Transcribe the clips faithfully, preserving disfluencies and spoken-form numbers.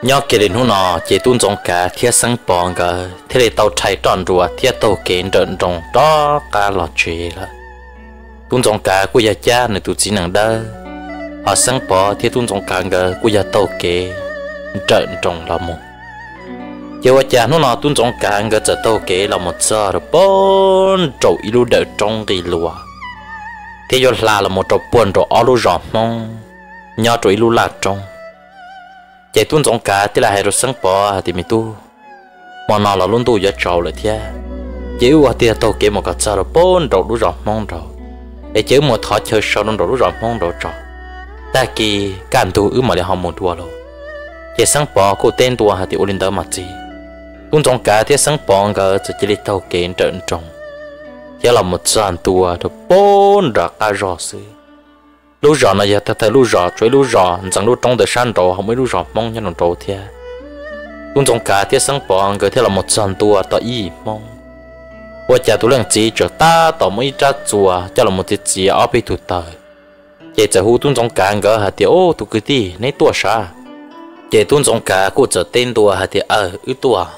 nhớ kia đến hôm nọ chỉ tuôn trong cả thiết sáng bòn cả thế để tàu chạy tròn rùa thiết tàu kiện trợn tròn đó cả lọt chuyện là tuôn trong cả của gia cha này tụi chỉ năng đỡ họ sáng bò thiết tuôn trong cả cái của gia tàu kiện trợn tròn là một giờ cha nó nọ tuôn trong cả cái chợ tàu kiện là một giờ rồi bốn trâu ilu đỡ trong cái lúa thế giờ là là một trâu buồn trâu áo lúa giọt mong nhớ trâu ilu là trong chạy tuôn trong cả thì là hai đứa sáng bò thì mình tu mà nó là luôn tu giờ trâu lại thế chỉ qua tia tàu kia một cái sao rồi bốn đầu đu rọt mong rồi để chỉ một thọ chơi sau nó đầu đu rọt mong rồi trâu ta kỳ can tu ư mà để họ một đua rồi chạy sáng bò cô tên đua thì ôn đỡ mặt gì tuôn trong cả thì sáng bò cái chỉ đi tàu kia trợn trồng chỉ là một sàn tua rồi bốn ra cả rõ sự lú rõ này giờ ta thấy lú rõ chơi lú rõ chẳng lú trong đời san rõ không mấy lú rõ mong cho nó trâu thế cũng trong cả thế sáng bỏ người thế là một sàn tua tao y mong qua cha tôi lần chỉ cho ta tao mới ra chùa cho là một cái gì ở bên tụt đời vậy giờ hu tuôn trong cả người hạt tiêu ô tụi cái gì nấy tua sao vậy tuôn trong cả cô trở tên tua hạt tiêu ở ư tua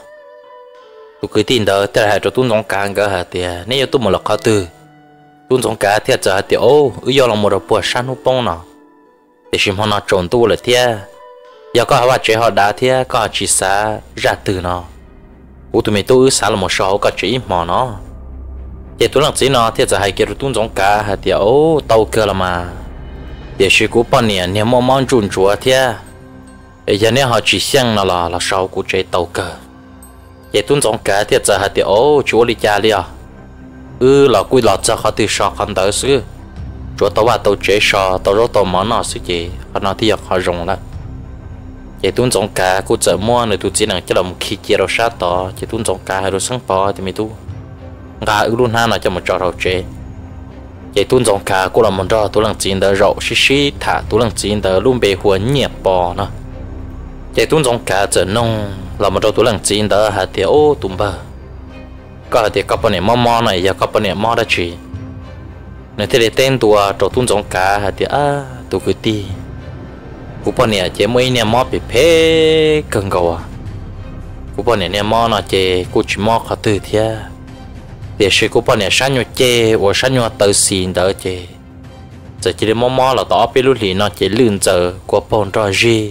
tụi cái tin đó thế là hai chỗ tuôn trong cả người hạt tiêu nếu tôi một lọc khó từ tuôn trong cả thì giờ thì ô ư do là một đợt bùa san hút bông nào để xem họ nó trộn tu là thế giờ có họ chơi họ đá thế có họ chỉ xả ra từ nó u tụi mình tu xả là một số có chỉ mò nó vậy tôi làm gì nó thì giờ hai kia tuôn trong cả thì ô tàu cơ là mà để sự của bọn này nếu mà mong chuẩn chúa thế giờ nếu họ chỉ xem nó là là sau của chơi tàu cơ vậy tuôn trong cả thì giờ hai thì ô chúa đi cha đi à ừ là quy lọt cho họ từ sọ không tới xứ chúa tao vào tao chế sọ tao rót tao món nào xứ gì họ nói thì họ dùng lại vậy tuôn trong cả cô chợ mua này tụi chỉ năng cho làm khi chia rồi sát tao chỉ tuôn trong cả rồi sáng bò thì mình tu gà ừ luôn ha là cho một trò rau chế vậy tuôn trong cả cô làm một trò tôi làm chín đỡ rau xí xí thả tôi làm chín đỡ luôn bề huấn nhẹ bò nè vậy tuôn trong cả chợ nông làm một trò tôi làm chín đỡ hạt tiêu ô tụm bờ có thể các bạn này mò mò này giờ các bạn này mò đã chỉ nếu thế để tên tua trâu tuôn giống cá thì à tụi cứ ti các bạn này chỉ mấy nhà mò bị phê cần cầu à các bạn này nhà mò nó chỉ cô chỉ mò khó từ thế để sự các bạn này sáng nhau chê và sáng nhau tự xin đỡ chê giờ chỉ để mò mò là tỏ biết lúc thì nó chỉ lươn giờ của bọn trò gì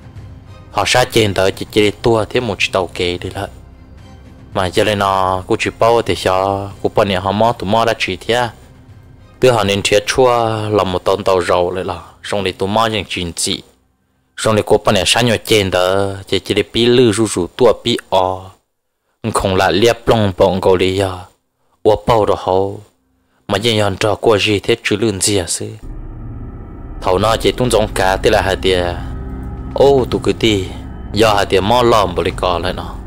họ sát trên đỡ chỉ chỉ để tua thêm một chiếc tàu kề đi lại mà giờ này nó cô chỉ bao thì sao cô bọn này họ mò tụi mò đã chỉ thế từ họ nên thiệt chua làm một tàu tàu rầu lại là xong để tụi mò những chuyện gì xong để cô bọn này sáng nhau trên đó chỉ chỉ để bị lư rú rú tua bị o không là liệp lông bọn cầu đi à ô bao đó hậu mà giờ nhận cho cô gì thế chứ lươn gì à sư thầu nó chỉ tung giống cá thế là hai tiền ô tụi cứ đi do hai tiền mò lòm bồi cò lại nó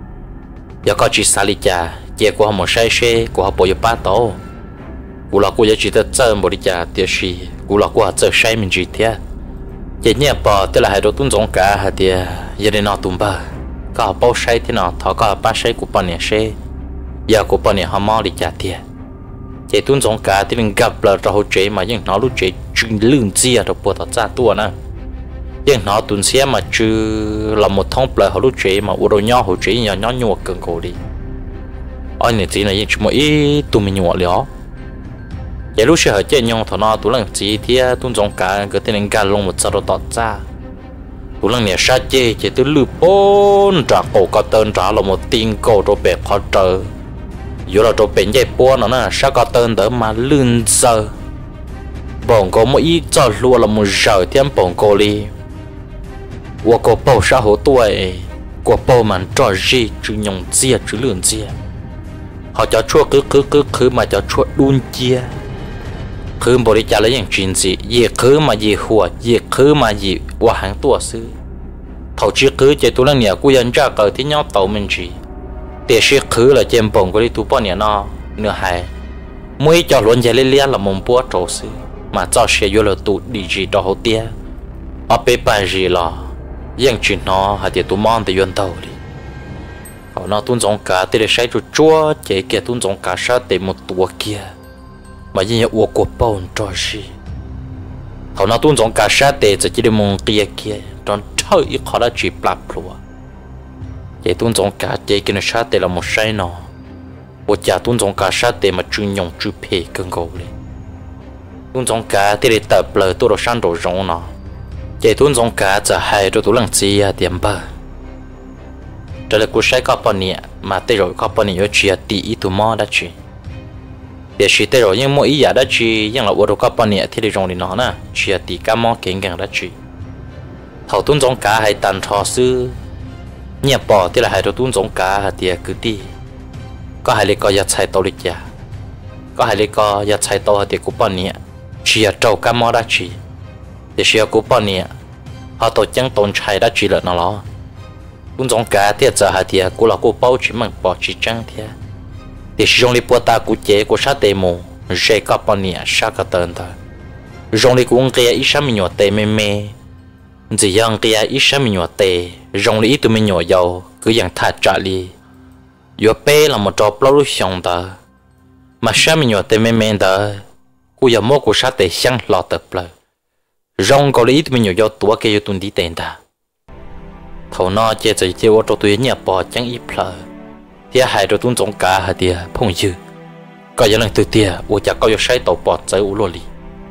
giờ có chỉ xả lý cha giờ của họ một sai xe của họ bồi ba tàu của là của giờ chỉ tới chơi một đi cha tiền gì của là của họ chơi sai mình chỉ thế giờ nhẹ bỏ tức là hai đứa tuân giống cả hai tiền giờ để nó tung ba có họ bao sai thế nào thọ có ba sai của bọn này xe giờ của bọn này họ mau đi cha tiền giờ tuân giống cả thì mình gặp là rồi chế mà nhưng nó lúc chế chừng lương gì à rồi bỏ tao ra tua nè nhưng nó tuần xe mà chứ là một thông lời họ lúc chế mà u đồ nhỏ họ chế nhỏ nhỏ nhua cần cổ đi anh này chỉ là những chuyện mà ít tụi mình nhua liao vậy lúc xưa họ chơi nhau thằng nó tụi lần chỉ thì tuần trong cả cái tên gà lông một sao đó tọt ra tụi lần này sát chơi chỉ tụi lư bốn trả cổ có tên trả là một tiếng cổ rồi bẹp khó trở dù là rồi bẹp dây bốn nó nè sát có tên đỡ mà lươn giờ bọn cô mỗi ít cho luôn là một giờ thêm bọn cô đi của cô bao xã hội tuổi của bao màn trò gì chứ nhung chia chứ lươn chia họ cho chua cứ cứ cứ cứ mà cho chua đun chia cứ bộ đi trả lấy những chuyện gì gì cứ mà gì hùa gì cứ mà gì qua hàng tua sư thầu chỉ cứ chạy tu lần nhà của dân ra cờ thì nhau tàu mình chỉ để sẽ cứ là chém bổng của đi tu bao nhiêu nó nửa hai mỗi cho luôn chạy lên liền là mồm búa trâu sư mà cho xe vô là tụ đi gì đó hậu tia ở bên bài gì là những chuyện nó hay thì tụ mòn thì yên tàu đi họ nó tuôn giống cả thì để sai chuột chua chế kia tuôn giống cả sát để một tua kia mà như nhiều của bồn trò gì họ nó tuôn giống cả sát để chỉ để mong kia kia tròn hơi ít khó đã chỉ bạc lúa vậy tuôn giống cả vậy cái nó sát tệ là một sai nọ bộ cha tuôn giống cả sát tệ mà chuyên nhung chuyên phê cơn gầu lên tuôn giống cả thì để tập lời tôi được sang đồ rong nọ vậy tuôn giống cảจะให้tôi tôi làm gì à điểm bờ trở lại cuộc sống có bao nhiêu mà tới rồi có bao nhiêu chuyện tỷ ít tụi mò đã chứ để chỉ tới rồi nhưng mỗi ý đã chứ nhưng là ở có bao nhiêu thì để rong đi nó nè chuyện tỷ cả mò kinh càng đã chứ thầu tuôn giống cả hay tàn thọ sư nhẹ bỏ thì là hai đứa tuôn giống cả hạt tiệt cứ đi có hai lấy có giặt trái tàu lịch giả có hai lấy có giặt trái tàu hạt tiệt của bọn nhẹ chỉ là trâu cá mò đã chỉ để chỉ của bọn nhẹ họ tổ chức tồn trái đã chỉ là nó lo tuôn giống cả tiệt giờ hạt tiệt của là của bao chỉ mang bỏ chỉ trắng thế để chỉ dùng lấy bữa ta của chế của sát tề mù dễ có bọn nhẹ sát cả tận ta dùng lấy của người ít sát mình nhỏ tề mê mê chỉ yang kia ít sao mình nhỏ tệ, rong lý tụi mình nhỏ giàu, cứ yang thà trả li, yo pe là một trò bao lúc xong ta, mà sao mình nhỏ tệ mềm mềm ta, cú giờ mua cú sát tệ sang lọt tập lại, rong có lý tụi mình nhỏ giàu tua kia yo tuần đi tiền ta, thầu nó chơi chơi chơi ô tô tụi nhà bò chẳng ít lại, tia hai đôi tuần giống cá hả tia phong dư, có những lần tụi tia, ô chắc có yo say tàu bò chơi u lô li.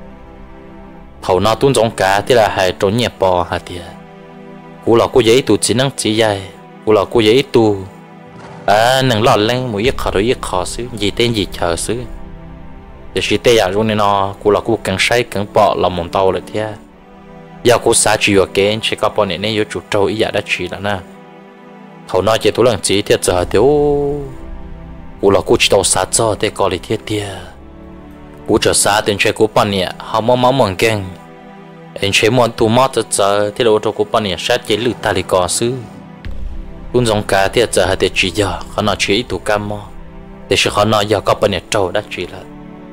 thầu nó tuôn giống cá thì là hai trốn nhẹ bò hả tiệt, cú là cô giấy tu chỉ năng chỉ dài, cú là cô giấy tu, à năng lọt lên một ít khó rồi ít khó xứ, gì tên gì chờ xứ, để chỉ tên giả luôn nên nó, cú là cô càng say càng bọ là một tàuเลยthế, giờ cô xả chỉ ở cái chỉ có bọn này nên có chủ trâu ý giả đã chỉ là na, thầu nó chỉ tu lần chỉ thì giờ thì ô, cú là cô chỉ tàu xả cho để coi lại thế tiệt. cú trở xa tiền chơi cú bọn nhẹ họ mong mong mong keng anh chơi món tụ mót giờ giờ thì đâu cho cú bọn nhẹ sát chế lử ta đi cò xứ luôn giống cá thì giờ hay để chỉ giờ họ nói chuyện tụ cam mò để sự họ nói giờ có bọn nhẹ trâu đã chỉ là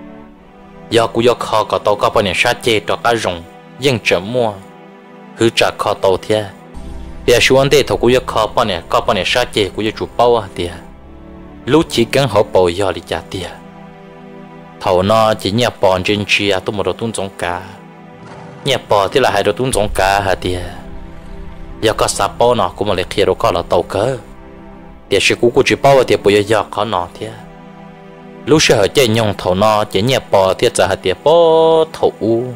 giờ cú giờ kho có tàu có bọn nhẹ sát chế cho cá rồng nhưng chậm mua cứ trả kho tàu thế bây giờ vấn đề thầu cú giờ kho bọn nhẹ có bọn nhẹ sát chế cú giờ chụp bao à tiền lúc chỉ cần họ bầu giờ đi trả tiền thầu nó chỉ nhẹ bò trên chia tôi một đồ tuôn giống cá nhẹ bò thì là hai đồ tuôn giống cá hả tiệt giờ có sạp bao nó cũng mà lại kia đâu có là tàu cỡ tiệt sự cũ của chỉ bao tiệt bây giờ có nó tiệt lúc sợ chơi nhung thầu nó chỉ nhẹ bò tiệt giờ hả tiệt bò thầu u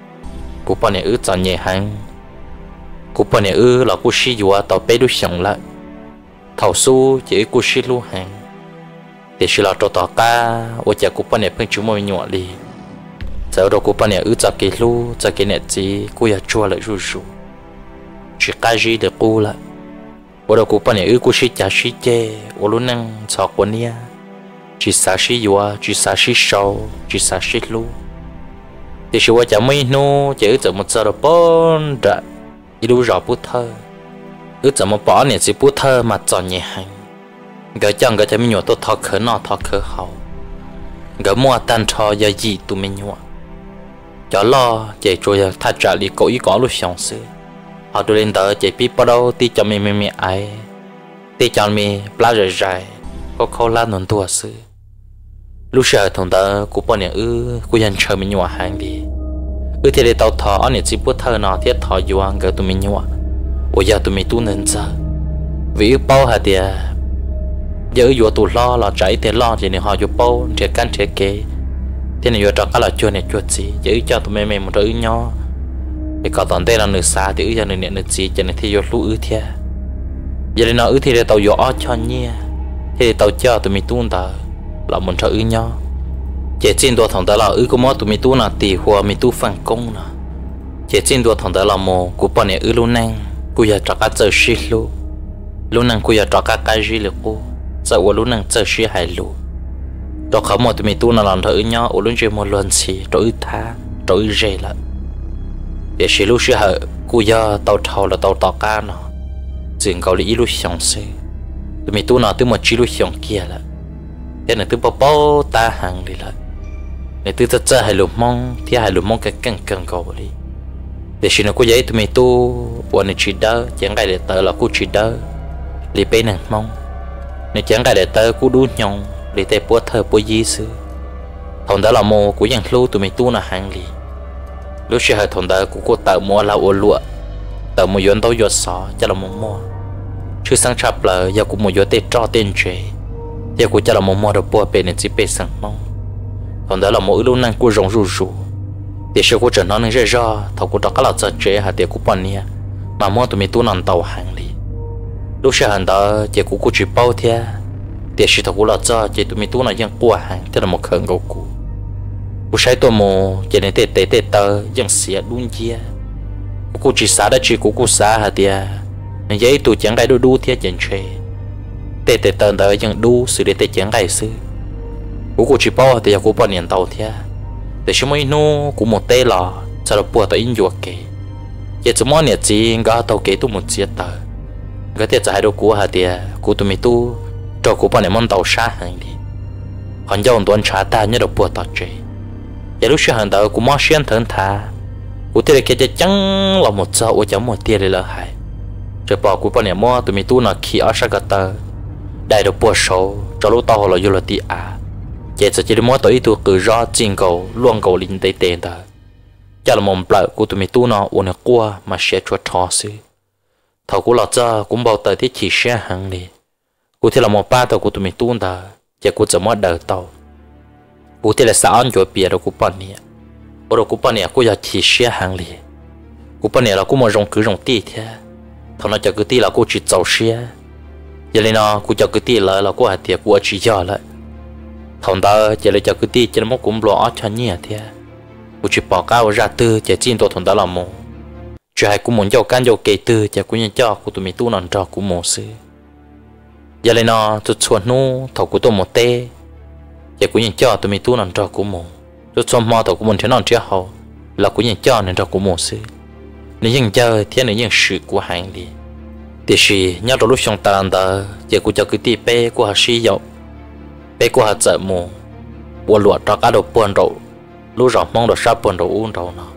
cú bao này ư chọn nhẹ hàng cú bao này ư là cú xí dùa tàu bé đu xong lại thầu su chỉ cú xí lu hàng để chỉ là trò tỏ cá, ở nhà cụ bọn này phân chúng mình nhọ đi, giờ đó cụ bọn này ư chặt cái lu, chặt cái nẹt gì, cụ ya chua lại rủ rủ, chỉ cá gì để cụ lại, ở đó cụ bọn này ư cụ xí chả xí chê, ở lúc năng chọc quần nia, chỉ xả xí dùa, chỉ xả xí sầu, chỉ xả xí lu, để chỉ ở nhà mấy nô, chỉ ư chợ một giờ đó bốn đã, đi lu rõ bút thơ, ư chợ một bỏ nẹt gì bút thơ mà chọn nhẹ hành. gỡ chẳng gỡ cho mình nhọ tôi thọ khở nọ thọ khở hậu gỡ mua tan cho giờ gì tụi mình nhọ cho lo chạy trôi thay trả đi cố ý có lúc xong xứ họ đưa lên tờ chạy pi bao đâu ti cho mình mình mình ai ti cho mình lá rải rải có khâu lá nón tua xứ lúc sợ thằng tờ của bọn này ư của dân chờ mình nhọ hàng đi ư thì để tàu thọ anh chỉ bút thơ nọ thiết thọ yuan gỡ tụi mình nhọ ôi giờ tụi mình tu nên giờ vì bao hạt tiền giờ vừa tụ lo là chạy tiền lo thì này họ vừa bao trẻ căn trẻ kế thế này vừa cho các là chua này chua gì giờ cho tụi mình mình một đứa nhỏ thì có toàn đây là nửa xa thì giờ nửa nửa gì cho nên thì vừa lú ư thế giờ này nó ư thì để tàu vừa cho nhia thì tàu cho tụi mình tuôn tờ là một trò ư nhỏ chỉ trên đua thằng đó là ư có món tụi mình tu là tỷ hoa mình tu phản công nè chỉ trên đua thằng đó là mồ của bọn này ư luôn năng cô giờ cho các giờ xí luôn luôn năng cô giờ cho các cái gì được cô giờ ở lúc năng giờ xí hài lù, đó khó một tụi mình tu là làm thử nhau ở lúc chơi một lần xí rồi tha rồi rẻ lại, để xí lúc xí hở cú giờ tàu thầu là tàu tàu cá nó, dừng cầu lý lúc xong xí, tụi mình tu nào từ một chi lúc xong kia lại, thế này từ bao bao ta hàng đi lại, để từ từ giờ hài lù mong thì hài lù mong cái căng căng cầu đi, để xí nó cú giấy tụi mình tu, bọn này chỉ đỡ, chẳng cái để tờ là cú chỉ đỡ, li bên năng mong. Nếu chẳng cái để tớ cú đu nhông để tớ bố thơ bố dí sư thằng đó là mô của dân lưu tụi mình tu là hàng lì lúc xưa thằng đó của cô tạo mua là ô lụa tờ một yến tàu yến sọ cho là một mua chứ sang chập là giờ cũng một yến tê cho tên chế giờ cũng cho là một mua được bùa bên nên chỉ bên sang mong còn đó là mỗi lúc năng của rong rù rù để sự của trận nó nên dễ dàng thầu của đó các là giờ chế hạt để của bọn nia mà mua tụi mình tu nằm tàu hàng đi lúc sau hàng đó giờ cũng có chỉ bao thế để sự thầu của là giờ giờ tụi mình tu là dân qua hàng thế là một khẩn cầu cụ của sai tôi mù giờ này tê tê tê tờ dân xỉa luôn chia của chỉ xả đã chỉ của của xả hạt để nên giấy tụi chẳng cái đu đu thế dân chế tê tê tờ tờ dân đu sự để tê chẳng cái sự của của chỉ bao thì giờ của bọn niệm tàu thế để chúng mình nu của một tê lò sau đó bùa tới in ruột kề giờ chúng mình nhận gì ngã tàu kề tu một chiếc tờ cái tiết giải đồ của hạt địa của tụi mình tu cho của bọn này món tàu xa hàng đi còn dòng tuần trả ta nhớ được bùa tàu chế giờ lúc xưa hàng tàu của món xuyên thẫn thà của tiết kia chẳng là một giờ ở trong một tiết lỡ hại rồi bỏ của bọn này món tụi mình tu là khi ở sát cái tờ đại được bùa số cho lúc tàu là vô là tì à giờ chỉ muốn tới tụi cứ rõ chính cầu luôn cầu linh tây tiền đó cho là một bậc của tụi mình tu nó uốn qua mà sẽ cho thọ sư thầu của lọ cho cũng bảo tới thì chỉ sẽ hàng đi của thì là một ba tàu của tụi mình tu đó giờ của chỉ muốn đợi tàu của thì là sao cho bia đó của bọn này ở đó của bọn này của giờ chỉ sẽ hàng đi của bọn này là của một rong cứ rong tì thế thằng nó cho cứ tì là của chỉ giàu xe giờ này nó của cho cứ tì là là của hạt tiền của chỉ cho lại thằng ta chỉ là cho cứ ti chỉ là một cũng lo cho nhẹ thế, tôi chỉ bỏ cao ra tư chỉ chín tổ thằng ta là một, chỉ hay cũng muốn cho can cho kỹ tư chỉ cũng như cho của tụi mình tu nón cho cũng một sự, giờ này nó tôi chuẩn nu thầu của tôi một tê, chỉ cũng như cho tụi mình tu nón cho cũng một, tôi chuẩn mò thầu của mình thế nón chưa hậu, là cũng như cho nên cho cũng một sự, nếu như chơi thế nếu như sự của hàng đi, thì sự nhớ lúc xong tàn ta chỉ cũng cho cứ ti pe của họ sử dụng bé của họ chợ mù buồn lụa cho cá đồ buồn đồ lúc rồi mong đồ sắp buồn đồ uống đồ nó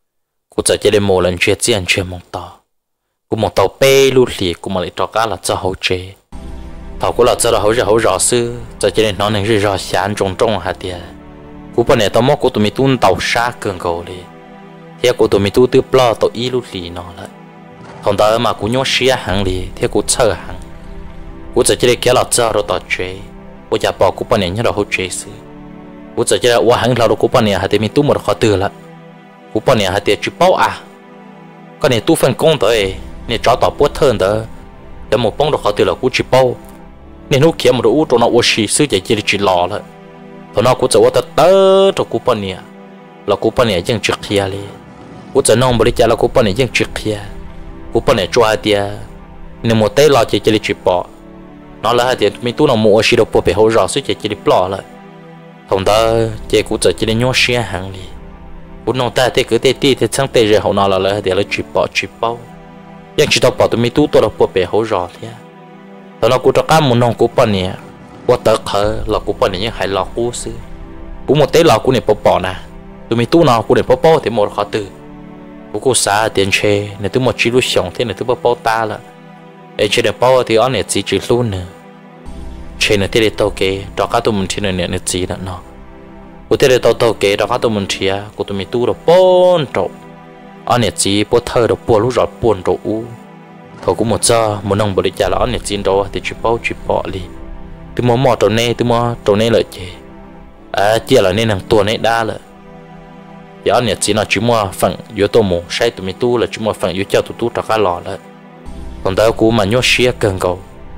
cụ chợ chỉ để mù lần chuyện chuyện chuyện một tàu cụ một tàu bé lúc lì cụ mà lại cho cá là cho hậu chế thầu cụ là cho là hậu giờ hậu rõ sư chợ chỉ để nó nên rơi rõ sáng trông trông hạt tiền cụ bên này tao móc cụ tụi mình tuôn tàu xa cường cầu đi theo cụ tụi mình tu tiếp lo tàu y lúc lì nó lại thằng ta mà cụ nhớ xía hàng đi theo cụ chờ hàng cụ chợ chỉ để kéo là cho rồi tàu chế我家包古巴年要到好追死，我这家我很老的古巴年还得没多么的好得了，古巴年还得去包啊，个年多份工的诶，你找到不疼的，要么帮着好得了，我去包，你弄起么的乌着那我是手在这里去拉了，头那我这我得得着古巴年，了古巴年已经吃起了，我这弄不的家了古巴年已经吃起，古巴年抓的，你莫带拉在这里去包。nó là thì mình tu nó mua xí đồ bộ bể hậu rõ suy chỉ chỉ đi bỏ lại thằng ta chỉ cũng chỉ đi nhốt xe hàng đi bún nó ta thì cứ tê tê thì sáng tê rồi hậu nó là là thì là chỉ bỏ chỉ bao nhưng chỉ tao bỏ tụi mình tu tôi là bộ bể hậu rõ thế thằng nó cũng cho cá muốn nông cũng bỏ nè qua tớ khờ là cũng bỏ nè nhưng hay lọ cú xứ cũng một tế lọ cũng này bỏ bỏ nè tụi mình tu nó cũng để bỏ bỏ thì một khó từ cũng cũng xa tiền chơi này tụi một chỉ lúc sống thế này tụi bỏ bỏ ta là ấy chơi được bao thì anh này chỉ chỉ luôn nữa chơi nữa thì để tao kể cho các tụi mình chơi nữa nữa chỉ là nó của thì để tao tao kể cho các tụi mình chơi của tụi mình tu được bốn trâu anh này chỉ bốn thơ được bốn lúc rồi bốn trâu u thôi cũng một giờ một năm bữa đi chơi là anh này chỉ trâu thì chỉ bao chỉ bỏ đi từ mua mò trâu này từ mua trâu này lại chơi à chơi là nên làm tua này đa rồi giờ anh này chỉ là chỉ mua phần yếu tố một sai tụi mình tu là chỉ mua phần yếu cho tụi tu cho các lò rồi còn tao cũng mà nhớ xía cần cầu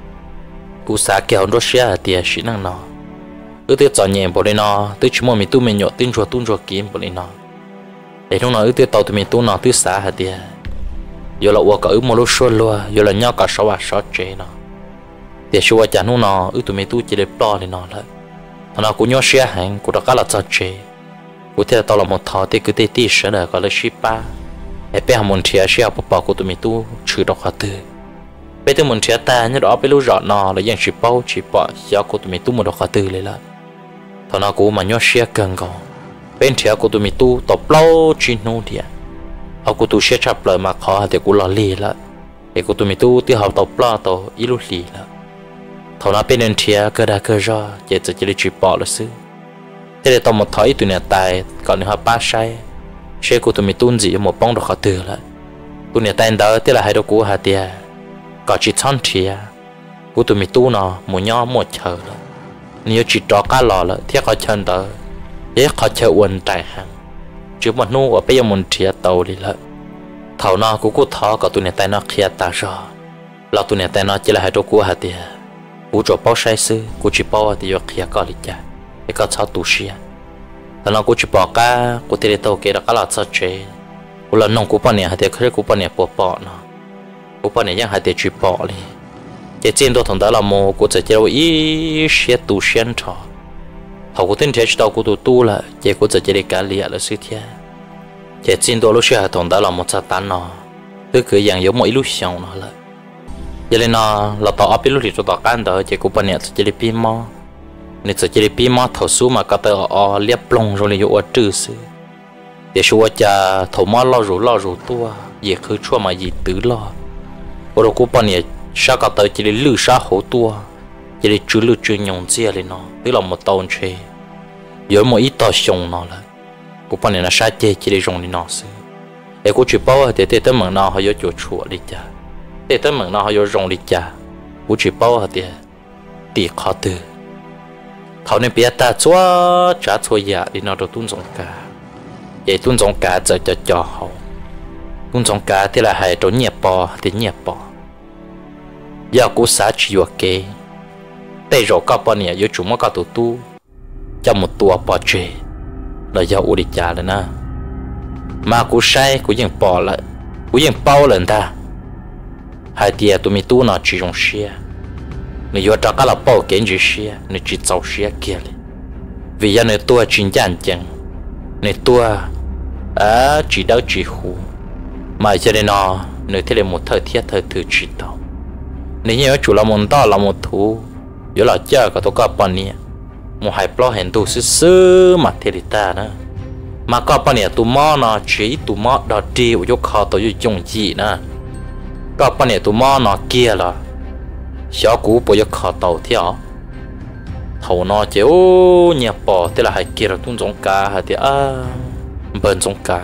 cũng xả kéo nó xía là tiền xí năng nó ước tiếc chọn nhẹ bỏ đi nó tới chúng mình tu mình nhọ tin chùa tuôn chùa kiếm bỏ đi nó để trong nó ước tiếc tàu tụi mình tu nó tới xả hạt tiền giờ là uổng cả ước một lúc xuân luôn giờ là nhau cả sáu à sáu chế nó để xua chả nó nó ước tụi mình tu chỉ để bỏ đi nó lại nó cũng nhớ xía hàng cũng đã cả là sáu chế cũng thế tao là một thọ thì cứ tê tê sẽ là gọi là ship ba để bé hàng môn chia xía bỏ bỏ của tụi mình tu trừ độc hạt từ bây giờ mình chia ta nhớ đó bây lúc rõ nó là dạng chỉ bao chỉ bỏ xía của tụi mình tu một độc hạt từ lên là thằng nào cũng mà nhớ xía cần còn bên chia của tụi mình tu tập lâu chỉ nô đi họ của tụi xía chập lời mà khó thì cũng lo lì là để của tụi mình tu tiêu học tập lâu tao ít lúc lì là thằng nào bên bên chia cơ đa cơ do chỉ chỉ chỉ bỏ là xứ thế để tao một thỏi tụi này tài còn nếu họ ba sai xe của tụi mình tuôn gì một bông độc hạt từ lại tụi này tay đó tức là hai đứa cũ hạt tiền có chỉ chọn chia của tụi mình tu nó một nhau một chờ rồi nếu chỉ cho cá lò là thiết họ chân đó để họ chờ uốn trái hàng chứ mà nu ở bây giờ muốn chia tàu đi lại thầu nó cũng có thọ có tụi này tay nó kia ta rồi là tụi này tay nó chỉ là hai đứa cũ hạt tiền cũ cho bao sai sư cũ chỉ bao thì được kia có lịch trả để có sao tu sửa là nó cũ chỉ bao cá cũ thì để tàu kia là cá lọt sao chế cũ là nông cũ bao nhiêu hạt tiền khơi cũ bao nhiêu bỏ bỏ nó cũ bao nhiêu ยัง hạt tiền chỉ bỏ đi cái chuyện đó thằng đó là một cú chỉ cho ý sẽ tu sen trò họ cũng tin thế chứ đâu cú tu tu là cái cú chỉ để cả liệt là sự thế cái chuyện đó lúc xưa thằng đó là một sát tan nó cứ cứ dạng giống một illusion nó là cho nên nó là tao áp lúc thì tao can đó cái cú bên này chỉ để pin mò nên chỉ để pin mò thầu số mà cái tao ở liệp plong rồi liền ở trừ sự để số cha thầu mò lo rồi lo rồi tua về cứ chua mà gì tứ lo rồi cú bên này sao cả tới chỉ để lừa sao hổ tua chỉ để chú lừa chuyên nhung chia lên nó tức là một tàu chơi giờ một ít tàu sông nó là cũng phải là sao chơi chỉ để dùng đi nó xí để cũng chỉ bảo để để tới mảng nó họ có chỗ chùa đi cha để tới mảng nó họ có dùng đi cha cũng chỉ bảo để để khó từ thầu này biết ta chúa trả chúa giả đi nó được tuân dụng cả để tuân dụng cả cho cho cho họ tuân dụng cả thì là hay trốn nhẹ bò thì nhẹ bò giờ cú xã chỉ vào kế đây rồi các bạn này giờ chúng nó có tụ tu cho một tua bỏ chơi là do u đi trả rồi nè mà cú sai cúยัง bỏ lại cúยัง bao lần ta hai tia tụi mình tu nó chỉ dùng xe nếu giờ cho các là bao kiến chỉ xe nếu chỉ giàu xe kiaเลยvì giờ nếu tua chính chân chân nếu tua à chỉ đâu chỉ hú mà cho nên nó nếu thế là một thời tiết thời thứ chỉ tao nếu như chủ là một to là một thú giờ là chơi có tôi có bao nhiêu một hai plo hiện tu sứ sứ mà thế ta nữa mà có bao nhiêu tu mò nó chỉ tu mò đó đi vô khó tôi dùng gì nữa có bao nhiêu tu mò nó kia là xóa cũ bây giờ khó tàu theo hầu nó chỉ ô nhà bỏ thế là hai kia là tuôn giống cá hay thì à bên giống cá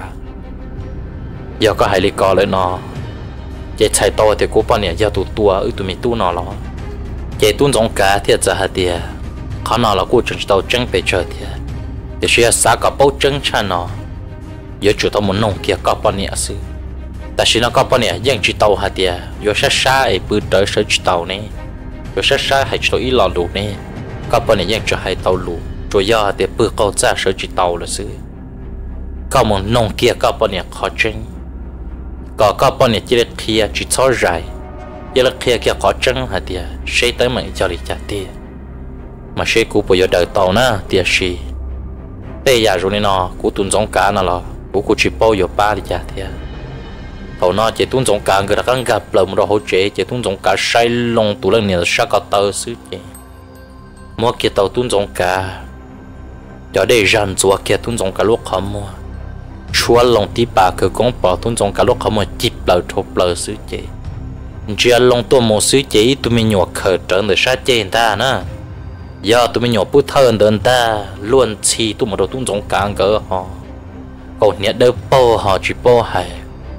giờ có hai lý co lại nó cái chạy to thì cố bao nhiêu giờ tụ tua ở tụi mình tu nó lo cái tuôn giống cá thì giờ hạt tiền khó nào là cố chừng tàu trắng về chơi thì để xưa xa cả bao trắng cha nó giờ chủ tàu muốn nông kia có bao nhiêu sựแต่สิ่งนั้นก็ปนเนี่ยยังจิตเอาหาเดียโยชาชาไอ้ปืนเตอร์เชิจิตเอาเนี่ยโยชาชาให้จิตอีหลอดูเนี่ยก็ปนเนี่ยยังจะให้เตาลูตัวยาเดียปืนเขาจะเชิจิตเอาละสิก็มันนงเกียก็ปนเนี่ยขอจริงก็ก็ปนเนี่ยจิตเคียจิตซ้อใจจิตเคียเกี่ยขอจังหาเดียใช้ตั้งมันจะลิจัดเดียมาใช้กูปยเดินเตานะเดียชีแต่อยากรู้เนี่ยเนาะกูตุนสงการน่ะหรอกูกูจิปอยป้าลิจัดเดียhầu nó chỉ tuân giống cả người ta đang gặp lầm rồi hỗ trợ chỉ tuân giống cả sai lông tụ lên nhiều sao có tàu xứ chị mua kia tàu tuân giống cả cho để răn chùa kia tuân giống cả lúc không mua chùa lông tí bà cứ cũng bỏ tuân giống cả lúc không mua chip lờ chụp lờ xứ chị chỉ lông tua một xứ chị tụi mình nhọ khởi trở để sát chị ta nữa giờ tụi mình nhọ bút thơ đơn ta luôn chi tụi mình đồ tuân giống cả cỡ họ còn nhẹ đỡ bao họ chỉ bao hay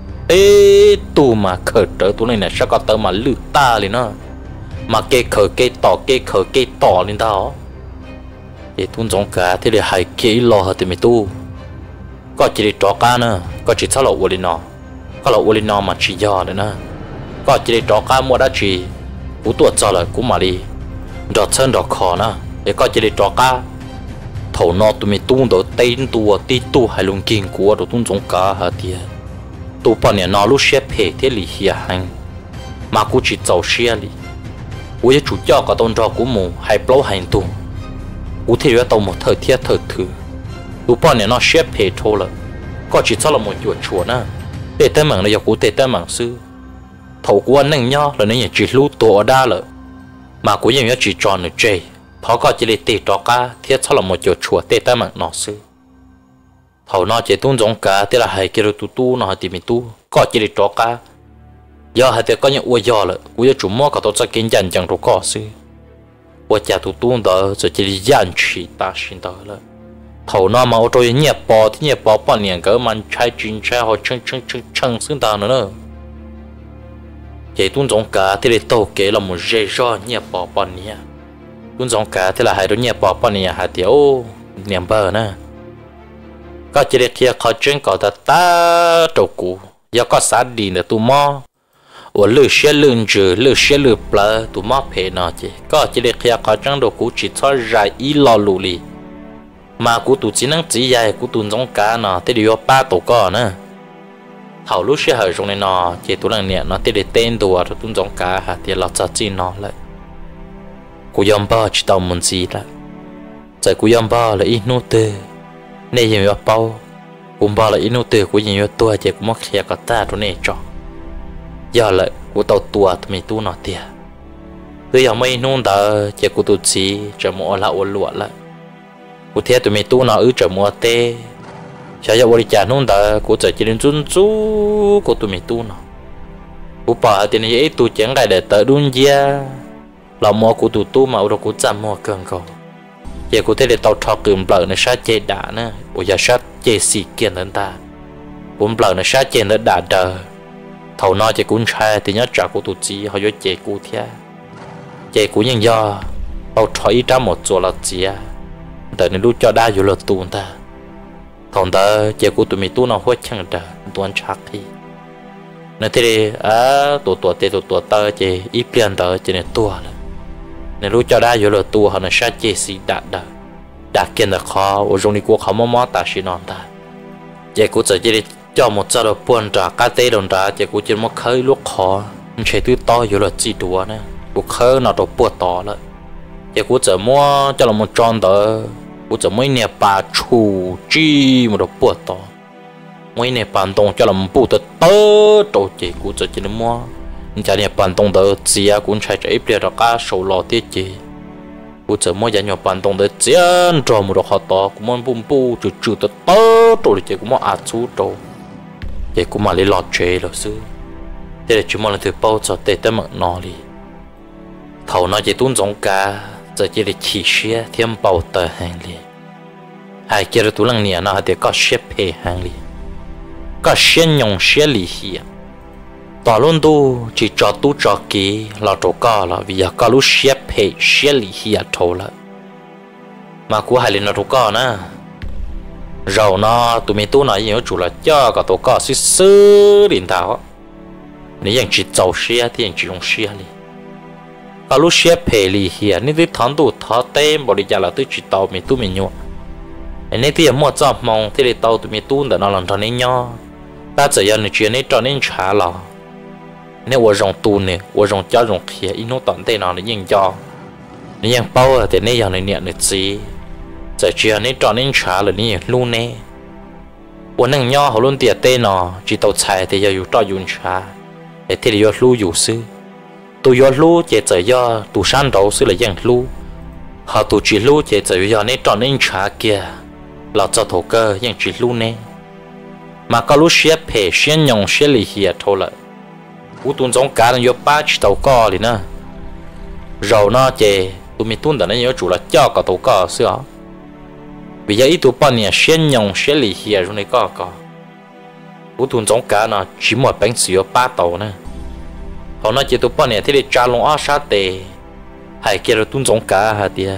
ê tu mà khởi trở tu này này sao có tớ mà lư ta lên nó mà cây khởi cây tỏ cây khởi cây tỏ lên đó để tuôn giống cả thế để hai cây lo hết thì mày tu có chỉ để trọ cá nữa có chỉ sao lẩu uốn lên nó có lẩu uốn lên nó mà chỉ do đấy nữa có chỉ để trọ cá mua đã chỉ cú tuột cho là cú mà đi đọt chân đọt khó nữa để có chỉ để trọ cá thầu nó tụi mày tu đó tên tu tí tu hay luôn kinh của đồ tuôn giống cả hả tiệt tụ bọn này nó lúc xếp hệ thế lý hiền hành mà cũng chỉ giàu xia lý cũng chủ cho có tôn trò của mù hay bao hành tụ cũng thì ra tàu một thời tiết thời thứ tụ bọn này nó xếp hệ thôi là có chỉ cho là một chuột chuột nè để tên mảng này cũng để tên mảng sư thầu của anh nâng nhau là nên chỉ lưu tổ ở đa là mà cũngยังchỉ tròn ở chơi họ có chỉ để tê trò cá thiết cho là một chuột chuột để tên mảng nó sư hầu nó chỉ tuôn giống cả thế là hai kia tu tu nó thì mình tu có chỉ để trọ cá giờ hai thì có những uo giờ là uo giờ chúng mua cả tổ chức kinh doanh chẳng đâu có sự uo cha tu tu đó rồi chỉ đi dàn chỉ ta xin đó là hầu nó mà ô tô nhẹ bò thì nhẹ bò bao nhiêu cái mà trái chín trái họ chân chân chân chân xứng tao nữa chị tuân giống cả thì để tàu kế là một dây do nhẹ bỏ bỏ nhẹ tuân giống cả thì là hai đứa nhẹ bỏ bỏ nhẹ hai tiểu niệm bờ nè có chỉ để kia khó chân có ta ta trâu cũ giờ có sát đi nữa tụi mò ở lư xe lư chữ lư xe lư bờ tụi mò phê nó chứ có chỉ để kia khó chân đồ cũ chỉ cho ra ý lo lù lì mà cũ tụi chỉ năng chỉ dài cũ tuân giống cả nó thì điều ba tổ có nè thầu lúc xe hơi trong này nó chỉ tụi năng nhẹ nó thì để tên đồ rồi tuân giống cả hả thì lọt cho chi nó lại cũ yom bờ chỉ tao muốn gì lại tại cũ yom bờ là ít nô tê này hiện ở bao cũng bao là ít nô tê của hiện ở tua chỉ cũng mất khía cả ta rồi này cho giờ lại của tàu tua thì mình tu nó tiệt tôi giờ mấy nôn đó chỉ của tụi chị chờ mua là ôn lụa lại của thế tụi mình tu nó ư chờ mua tê chờ giờ bồi trả nôn đó của chờ chỉ đến chun chú của tụi mình tu nó của bỏ tiền này ít tu chẳng cái để tới đun gia là mua của tụi tu mà ở đâu của chăm mua cần cầu giờ cụ thể để tàu thọ cường bờ nó sát chế đá nữa, bây giờ sát chế xì kiện hơn ta, cũng bờ nó sát chế nó đá đờ, thầu nó chế cũng sai thì nhớ trả của tụi chị họ vô chế cụ thế, chế cụ nhân do tàu thọ ít ra một chỗ là gì à, đợi nó lúc cho đá vô là tuôn ta, thằng ta chế của tụi mình tu nó hốt chẳng đờ, tuôn chắc đi, nó thế à tụi tụi tụi tụi tụi ta chế ít tiền ta chế này tua rồi nên lúc cho đã vô là tu họ nó sát chế xì đã đã đã kiến là khó ở trong này của họ mò ta xin non ta vậy cũng chỉ để cho một giờ là buồn trả cá tê đồng trả vậy cũng chỉ một khơi lúc khó chỉ từ to vô là chỉ đùa nè cũng khơi nó đồ buồn to lại vậy cũng chỉ mua cho là một tròn đó cũng chỉ mấy nè bà chủ chi một đồ buồn to mấy nè bàn đông cho là một bút tơ đồ chị cũng chỉ chỉ mua nhà này bàn đông đó chỉ à cũng chạy chạy bây giờ cả số lọ tiết gì, cũng chỉ mỗi nhà nhỏ bàn đông đó chỉ cho một đồ họ to cũng muốn bung bu chữ chữ đó to rồi chỉ cũng muốn ăn chú đồ, chỉ cũng mà lấy lọt chơi rồi xứ, thế là chúng mình là từ bao giờ tới tới mặt nó đi, thầu nó chỉ tuôn giống cả, giờ chỉ là chỉ xe thêm bao tờ hàng đi, hai kia là tuôn lăng nhẹ nó thì có xe phe hàng đi, có xe nhung xe lì hiểm tao luôn tu chỉ cho tu cho kỹ là chỗ cao là vì có lúc xếp hệ xếp lý hiệp thâu là mà của hai lần là chỗ cao nè rồi nó tụi mình tu nói nhiều chủ là cho cả tổ cao xí xứ điện thảo nếu như chỉ giàu xếp thì chỉ dùng xếp đi có lúc xếp hệ lý hiệp nên cái thằng tu thọ tên bỏ đi ra là tôi chỉ tao mình tu mình nhau nên thì mua cho mong thì để tao tụi mình tu để nó làm cho nên nhau ta chỉ要你觉得找人查了nếu我用tu nè,我用家用kia, ít nó tận tay nào để nhìn cho, nếu như bao thì nếu giờ này nhận được gì, giờ chỉ là nếu chọn nên trả là nếu luôn nè,我能nhau họ luôn tiệt tay nào, chỉ tàu chạy thì giờ dùng cho dùng trả, để thì giờ lưu dùng sư, tu giờ lưu chỉ giờ giờ tu san đầu sư là dạng lưu, họ tu chỉ lưu chỉ giờ giờ nếu chọn nên trả kia, là cho thổ cơ dạng chỉ lưu nè, mà có lúc xếp hệ xếp nhung xếp lì hiệp thôi lại cú tuôn giống cá nó vô ba chỉ tàu co thì nè rồi nó chè tụi mình tuôn đã nó nhớ chủ là cho cả tàu co xưa bây giờ ít tụi bọn này xuyên nhung xuyên lì hiệp trong này co co cú tuôn giống cá nó chỉ một bánh xíu ba tàu nè họ nói chỉ tụi bọn này thì để trả lông ở sát tề hay kia là tuôn giống cá hả tia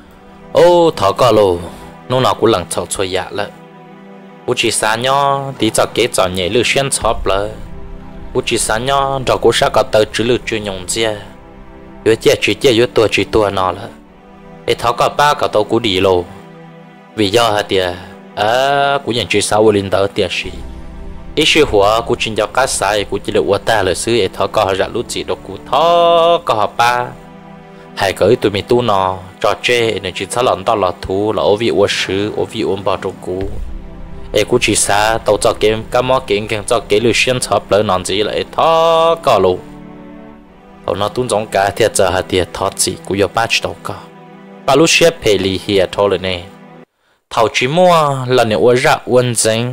ô thọ co lô nó nào cũng lằng chậu chơi dạ lại cú chỉ xa nhau tí cho kế cho nhảy lư xuyên chóp lại bố chỉ sáng nhau rồi cũng sẽ có tới chữ lực chuyên用chia, yếu chia chỉ chia yếu tua chỉ tua nó là, để tháo cả ba cả tàu cũng đi lô, vì do hả tiệt, à cũng nhận chỉ sáu linh tới tiệt gì, ít sự hóa cũng chỉ cho cá sai cũng chỉ được uất ta là xứ để tháo cả họ lút chỉ được cũng tháo cả họ ba, hay cái tụi mình tu nó trò chơi nên chỉ sáu lần đó là thú là ở vị uất sứ ở vị ôn bảo trong cũ ê cú chỉ xa tàu cho kiếm cá mò kiếm kiếm cho cái lưỡi xuyên chớp lỡ nón gì lại thọ cả lù tàu nó tuôn giống cá thiệt giờ hạt thiệt thọ gì cú yêu ba chỉ tàu cả ba lú xếp phe lì hiệt thôi rồi nè tàu chỉ mua là nếu uốn ra uốn dính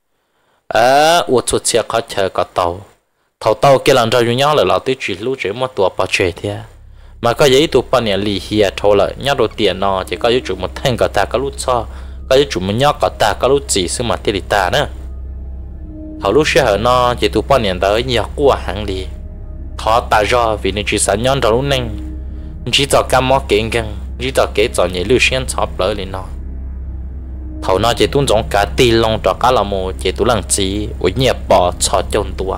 à uốn chuột xe khó chờ cả tàu tàu tàu cái lần đầu nhau là lão tới chỉ lú chỉ một tua bao chơi thiệt mà có giấy tụ bao nhiêu lì hiệt thôi lại nhớ đồ tiền nó chỉ có giấy chủ một thanh cả ta có lú cho cái chủ mình nhóc có ta có lúc gì xứ mà tiền ta nữa, họ lúc xưa họ nó chỉ tụ bao nhiêu tới nhiều qua hàng đi, thọ ta do vì nên chỉ sản nhon đó lúc nè chỉ cho cam mỏ kiện gần chỉ cho kế cho nhẹ lưu xuyên chọc lỡ lên nó thầu nó chỉ tuân giống cả tì lông cho cá là mồ chỉ tu lăng chỉ với nhẹ bỏ cho chôn tua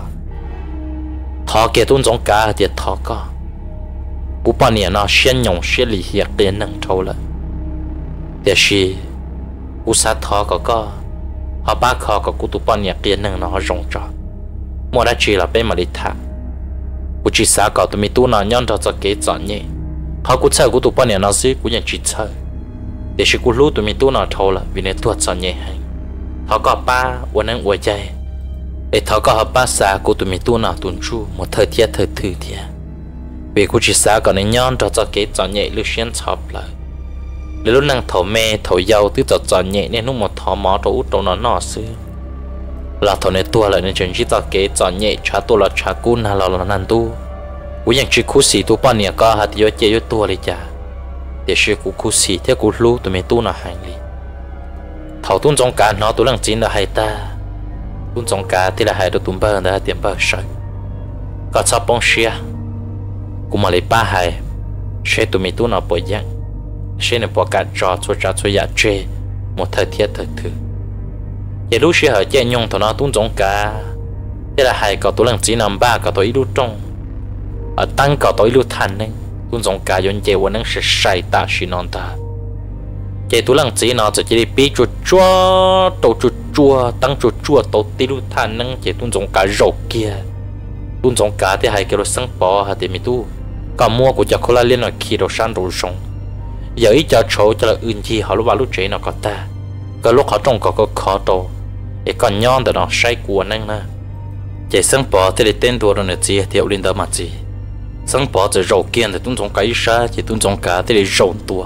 thọ kế tuân giống cả thì thọ có cú bao nhiêu nó xuyên nhung xuyên lì hiệt đến nâng trâu lại để xí cú sát thọ có có họ ba khó có cú tu bao nhiêu kia nâng nó rong trọ mua đã chỉ là bên mà đi thả cú chỉ sát có tụi mi tu nó nhon cho cho kế chọn nhẹ họ cú chơi cú tu bao nhiêu nó xí cú nhận chỉ chơi để xí cú lú tụi mi tu nó trâu lại vì nên tuột chọn nhẹ hay họ có ba uốn nâng uốn chạy để họ có họ ba xa cú tụi mi tu nó tuần chu một thời tiết thời thứ thiệt vì cú chỉ xa còn nên nhon cho cho kế chọn nhẹ lưu xuyên chọc lại để lúc năng thầu mê thầu dâu tức cho chọn nhẹ nên lúc một thò mỏ cho út đâu nó nọ xứ là thầu này tua lại nên chuyện chỉ cho kế chọn nhẹ trả tua là trả cún là là nan tu cú yang chỉ cú xì tu bao nhiêu có hạt yếu chế yếu tua đi chả để xí cú cú xì theo cú lu tụi mình tu nó hành đi thầu tuôn trong cá nó tu lăng chín là hay ta tuôn trong cá thì là hay được tụm bơ đã tiệm bơ sợi có sao bông xia cú mà lấy ba hay sẽ tụi mình tu nó bồi giang sẽ nên bỏ cả trò cho trò cho giả chê một thời tiết thời thứ vậy lúc xưa ở chơi nhung thằng nó tuôn giống cả thế là hai cậu tuổi lần chỉ năm ba cậu tuổi lúc trong ở tăng cậu tuổi lúc thành nên tuôn giống cả yon chơiวันนั้น是晒大是non ta chơi tuổi lần chỉ nó chỉ đi bị chuột chua tổ chuột chua tăng chuột chua tổ tí lúc thành nên chơi tuôn giống cả rổ kia tuôn giống cả thì hai cái lúc sáng bỏ hạt thì mi tu cả mua của cho cô la liên là khi đồ san đồ sống giờ ít cho chỗ cho là ươn chi họ lúc vào lúc chế nó có ta cái lúc họ trong có có khó đồ để còn nhon để nó say của năng na chạy sáng bỏ thì để tên đùa rồi gì thì ông linh đó mà gì sáng bỏ thì rầu kiên thì tuân trong cái sa chỉ tuân trong cả thì để rầu tua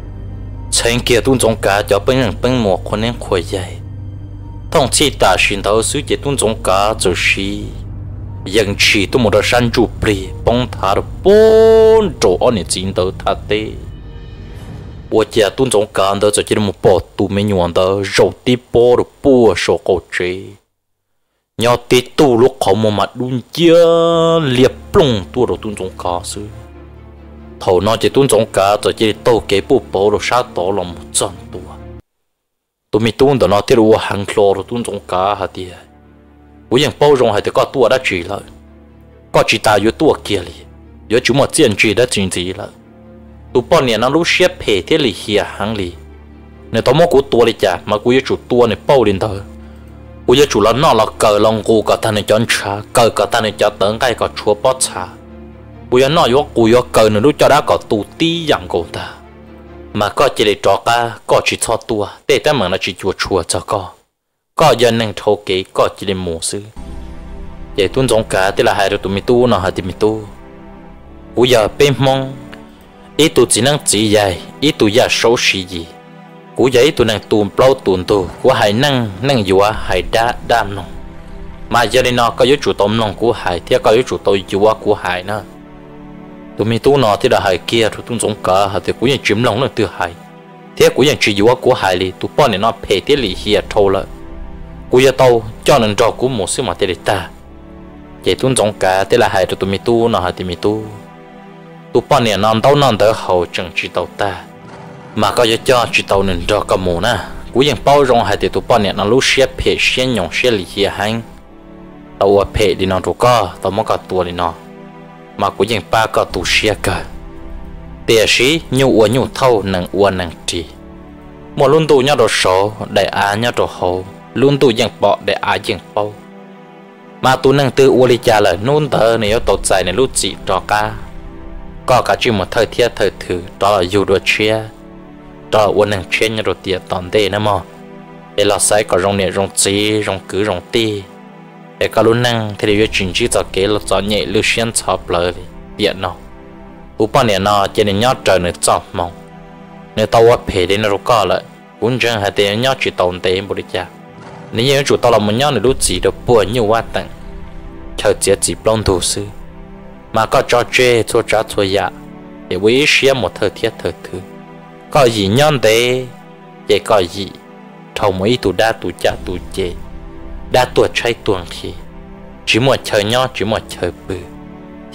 trên kia tuân trong cả cho bên人bên một con nên khỏe dậy thông chi ta xin thấu suy chỉ tuân trong cả rồi xíยังชีตัวมันจะจูบลีป้องท่าร์ปนโจอันนี้จินเตอร์ท่าเต้ว่าจะตุ้นสงการเตอร์จะจะมันปอดตัวไม่ยวนเตอร์โจตีปอร์ปัวโชโกเจยอดตีตู้ลูกเขามามัดดุนเจียเลียบปลุงตัวเราตุ้นสงการซื้อเท่านั้นจะตุ้นสงการจะจะโตเก็บปุ๊บปอเราชาต่อลมจันตัวตัวมีตุ้นแต่นอที่รู้หังคลอเราตุ้นสงการฮะเดีย我ยัง包容还得搞多的治了，搞治大有多给力，有这么坚持的经济了，都半年那路些赔的里些行里，你多么古多的家，嘛古也做多呢包领头，我也做了那了个浪古个他呢讲茶，个个他呢讲等个个错包茶，我也那有古有个呢路叫他个都低样个的，嘛个这里找个个去操多，但但么那去做错这个。ก็ยันนั่งโทเกก็จะได้หมูซื้อใหญ่ตุ้นสงกาที่ละหายเราตัวมีตู้นะหาที่มีตู้กูอยากเป็นมองอีตัวจีนั่งจีใหญ่อีตัวอยากโซชีจีกูอยากอีตัวนั่งตูนเปล่าตูนตัวกูหายนั่งนั่งอยู่ว่าหายด้าด้ามนองมาเจริญนอก็ยุจุต้มนองกูหายเที่ยก็ยุจุตัวอยู่ว่ากูหายนะตัวมีตู้นอที่ละหายเกียร์ตุ้นสงกาหาที่กูยังจิ้มลงนั่งตัวหายเที่ยกูยังจีอยู่ว่ากูหายเลยตัวป้อนเนี่ยนอเพที่หลีเฮียโทละกูจะโตเจ้าหนึ่งจอกูหมูซื้อมาเตลิตาเจ้าตุ้นจงกาเตละหายตัวตัวมีตู้นอหาที่มีตู้ตัวป้อนเนี่ยนอนเต้านอนเตอเขาจังจีเตาตามาก็จะเจ้าจีเตาหนึ่งจอกับหมูนะกูยังเป้ารองหายตัวป้อนเนี่ยนอนรู้เชียเพเชียนยงเชียหลีเฮียหังตัวเพดีนอนตัวก็ตัวมันก็ตัวดีนอมากูยังป้าก็ตัวเชียกันเปียชียูอ้วนยูเท่าหนึ่งอ้วนหนึ่งจีหมดรุ่นตัวเนี่ยตัวโสได้อาเนี่ยตัวโหluôn tuยังปอได้อายังเป้ามาตัวนั่งตื้ออวลิจาเลยนู่นเธอเนี่ยตกใจในลูกจีจอกาก็กะจิ้มมาเธอเทียเธอถือตอนอยู่ด้วยเชียตอนวันนั่งเชียนรถเตียตอนเดนะมอเอลาไซก็รงเนี่ยรงจีรงกือรงตีเอก็ลุ้นนั่งที่เดียวจริงจีจะเกลจอเนี่ยลูกเชียนชอบเลยเดียนออุปเนี่ยนอจะเนี่ยยอดเจอเนี่ยจอบมองเนี่ยตัวเพเดนรุก็เลยคุณจังหาเตียยอดจีตอนเตบริจานี่ยังจุดตลอดมันย้อนในรู้จีเดปวดอยู่ว่าแต่เธอเจียจีปล้นถูซื้อมาก็จอเจชัวจ้าชัวยาเดี๋ยววิเชียหมดเธอเทียเธอถือก็ยีย้อนเดเจก็ยีทำไม่ตัวด้าตัวจ้าตัวเจด้าตัวใช้ตัวที chỉ một chơi nhỏ chỉ một chơi bự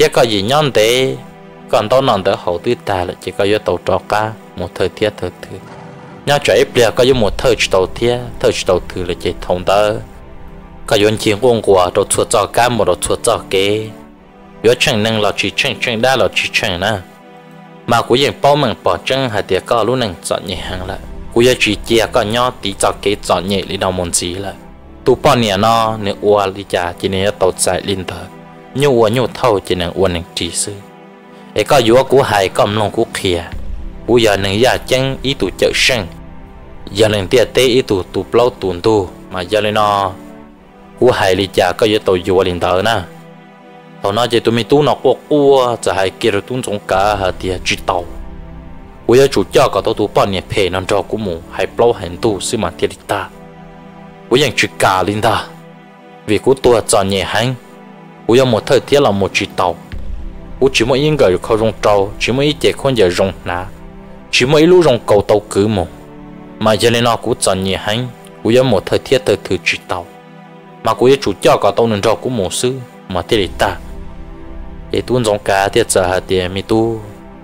thiết có gì nhon thế còn tao nằm đỡ hậu tư ta là chỉ có yếu tàu trò cá một thời thiết thời thứ nhớ chạy bia có yếu một thời tàu thiết thời tàu thứ là chỉ thông đỡ có yếu chuyện quân của đồ chuột cho cá một đồ chuột cho kế yếu chẳng năng là chỉ chẳng chẳng đa là chỉ chẳng nè mà cũngยังbao mình bỏ chân hay tiệt có lúc năng chọn nhẹ hàng lại cũngยังchỉ chia có nhỏ tí cho kế chọn nhẹ đi đâu muốn gì lại tu bao nhiêu nó nếu ua đi cha chỉ nên tàu chạy linh thở nhiều ua nhiều thâu chỉ nên ua năng chỉ sư ấy có yếu của hai con lòng của kia bây giờ năng gia chân ý tụ chợ sinh giờ năng tiệt tế ý tụ tụ bao tuần tu mà giờ lên nó của hai đi cha có yếu tàu yếu linh thở nè tao nói chỉ tụi mình tu nó qua quaจะให้เกี่ยวตุ้งจงกาหาเดียจิตเอาวิญญาณจุดยากก็ตัวตัวป้อนเนี่ยเพนันจอกุมูให้เปล่าเห็นตู้ซื้อมาเทียดิตาวิญญาณจุดกาลินดาvìกูตัวจอนเนี่ยหันวิญญาณหมดเท่าเทียเราหมดจิตเอากูchỉ mỗi những ngườiเขารองเจ้า chỉ mỗi ítเด็กคนจะรองนา chỉ mỗi lúcรองเก่าเตากือมูมาเจริญกูจอนเนี่ยหันวิญญาณหมดเท่าเทียเตอถือจิตเอามากูจะจุดยากก็ตัวนึงจอกุมูซื้อมาเทียดิตาđể tuôn trong cá thì giờ hạt tiền mi tu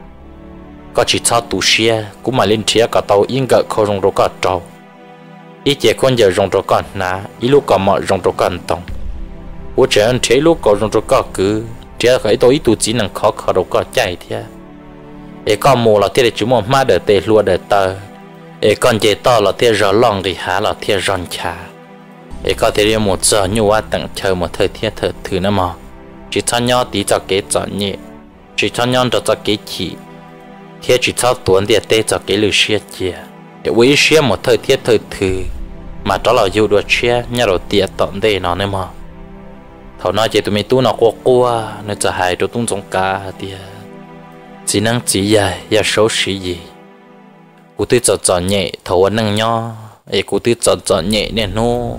có chỉ cho tu xe cũng mà lên chia cả tàu yên gợ khâu rong rồi cả trâu ít chế con giờ rong rồi cả ná ít lúc còn mọi rong rồi cả tông我只能切lúc có rong rồi cả cứ chỉ cái tôi ít tu chỉ năng khó khó rồi cả chạy thế để con mù là thế chỉ muốn má để tê lúa để tờ để con chế to là thế rồi lòng thì há là thế rong chả để có thể đi một giờ nhưว่า等chờ một thời thế thời thứ nữa mà chỉ cho nhau tí cho cái chọn nhẹ chỉ cho nhau cho cho cái chỉ thế chỉ cho tuần địa tê cho cái lưỡi xe chia để với xe một thời tiết thời thứ mà đó là yêu đua xe nhà đầu tiệt tận đây nó nữa mà thầu nói chỉ tụi mình tu nó qua qua nóจะหายตัวตุ้งจงกาthì chỉ năng chỉ dài ya số sĩ gì cụ tư cho chọn nhẹ thầu năng nho ấy cụ tư cho chọn nhẹ nè nó